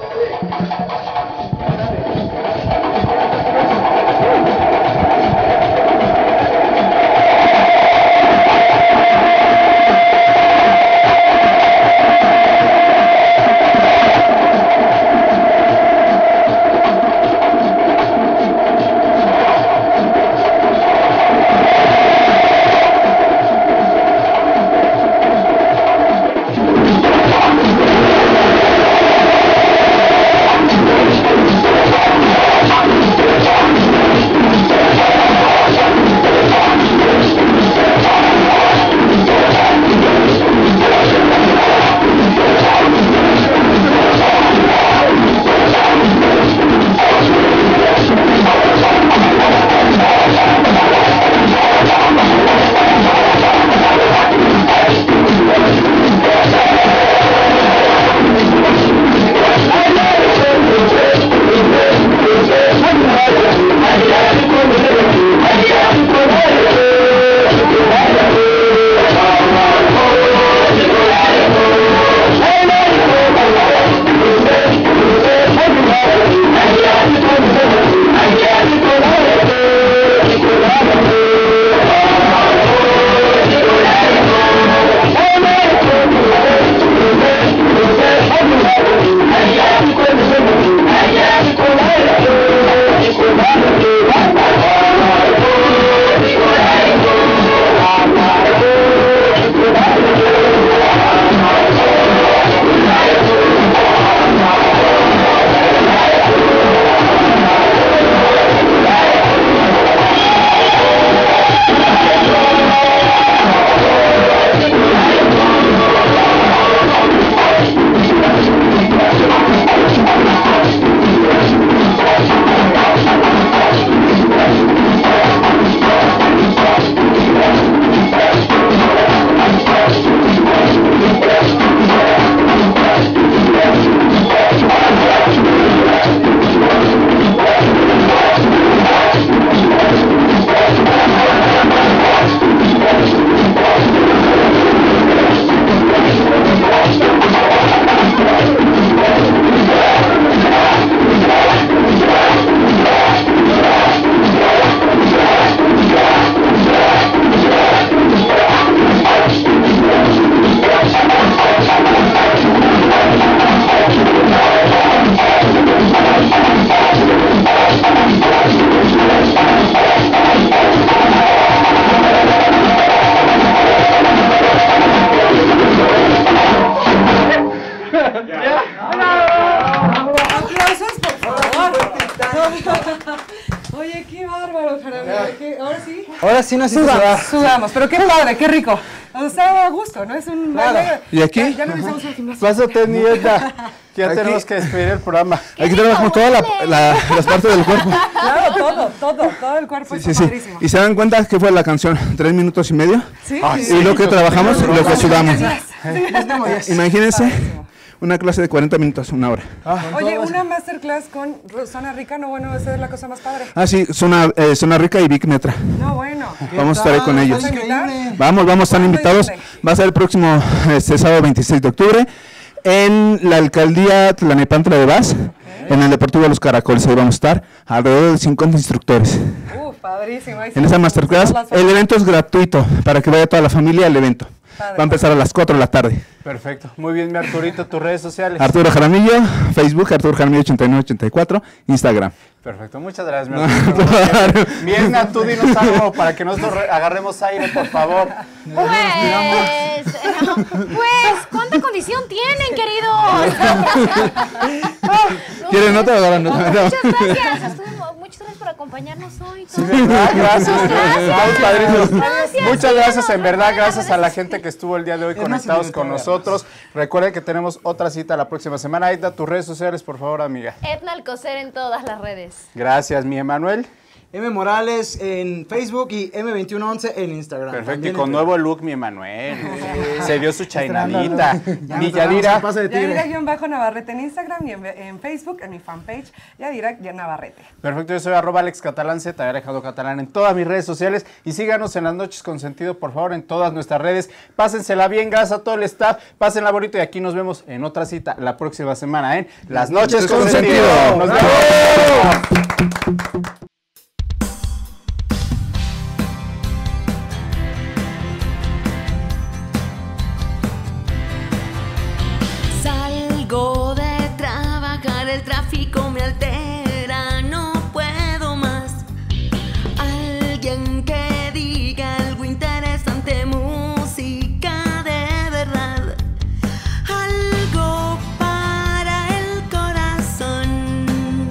Oye, qué bárbaro, Jaramillo. ¿Qué? Ahora sí. Ahora sí nos hizo sudamos, sudar. sudamos, pero qué padre, qué rico. O sea, a gusto, ¿no? Es un Claro. baile. ¿Y aquí? Ya, ya no necesitamos el gimnasio. Pásate, nieta. Ya Aquí. tenemos que despedir el programa. Aquí tenemos como todas la, la, las partes del cuerpo. Claro, todo, todo, todo el cuerpo Sí, está sí. padrísimo. ¿Y se dan cuenta que fue la canción? ¿Tres minutos y medio? Sí. Ay, Sí. y lo que trabajamos y lo que sudamos. Sí. Imagínense una clase de cuarenta minutos, una hora. Oye, una masterclass con Rosana Rica, no, bueno, esa es la cosa más padre. Ah, sí, Zona, eh, Zona Rica y Vic Metra. No, bueno. Vamos a estar ahí con ellos. ¿Vas a invitar? Vamos, vamos, están invitados. Va a ser el próximo este, sábado veintiséis de octubre en la alcaldía Tlalnepantla de Vaz, en el Deportivo de los Caracoles. Ahí vamos a estar alrededor de cincuenta instructores. Uf, padrísimo. Ahí En sí, esa masterclass, todas las- el evento es gratuito para que vaya toda la familia al evento. Padre. Va a empezar a las cuatro de la tarde. Perfecto. Muy bien, mi Arturito, tus redes sociales. Arturo Jaramillo, Facebook, Arturo Jaramillo ochenta y nueve ochenta y cuatro, Instagram. Perfecto, muchas gracias, mi Arturito. Mi Edna, tú dinos algo para que nosotros re- agarremos aire, por favor. Pues, pues, ¿cuánta condición tienen, queridos? ¿Quieres nota o No, no? muchas gracias. Estuvo- muchas gracias por acompañarnos hoy. Sí, ¿verdad? Gracias. Estamos padrísimos. Gracias. Muchas gracias, en verdad, gracias a la gente que estuvo el día de hoy conectados con nosotros. Recuerden que tenemos otra cita la próxima semana. Ahí da tus redes sociales, por favor, amiga. Edna Alcocer en todas las redes. Gracias, mi Emanuel. M Morales en Facebook y M veintiuno once en Instagram. Perfecto, También y con en nuevo look, mi Emanuel. Se dio su chainadita. Mi Yadira. Yadira-Navarrete en Instagram y en, en Facebook, en mi fanpage, Yadira-Navarrete. Perfecto, yo soy arroba Alex Catalán, Z, Alejandro Catalán en todas mis redes sociales y síganos en Las Noches con Sentido, por favor, en todas nuestras redes. Pásensela bien, gracias a todo el staff, pásenla bonito y aquí nos vemos en otra cita la próxima semana en Las Noches con, con Sentido. Sentido. ¡Nos vemos! Salgo de trabajar, el tráfico me altera, no puedo más. Alguien que diga algo interesante, música de verdad, algo para el corazón,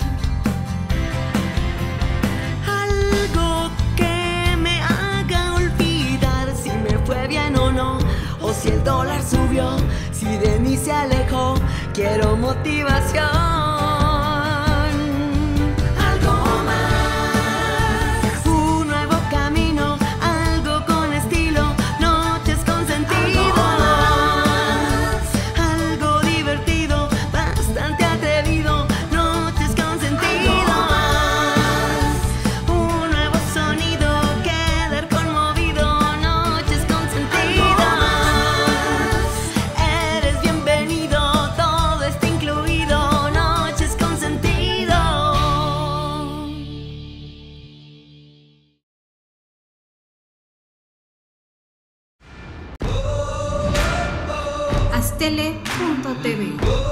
algo que me haga olvidar si me fue bien o no, o si el dólar subió, si de mí se alejó. Quiero motivación, algo más, un nuevo camino, algo con estilo, noches con sentido, algo, algo divertido, bastante atrevido, noches con sentido, un nuevo sonido, quedar conmovido, noches con sentido, eres bienvenido. Astele punto T V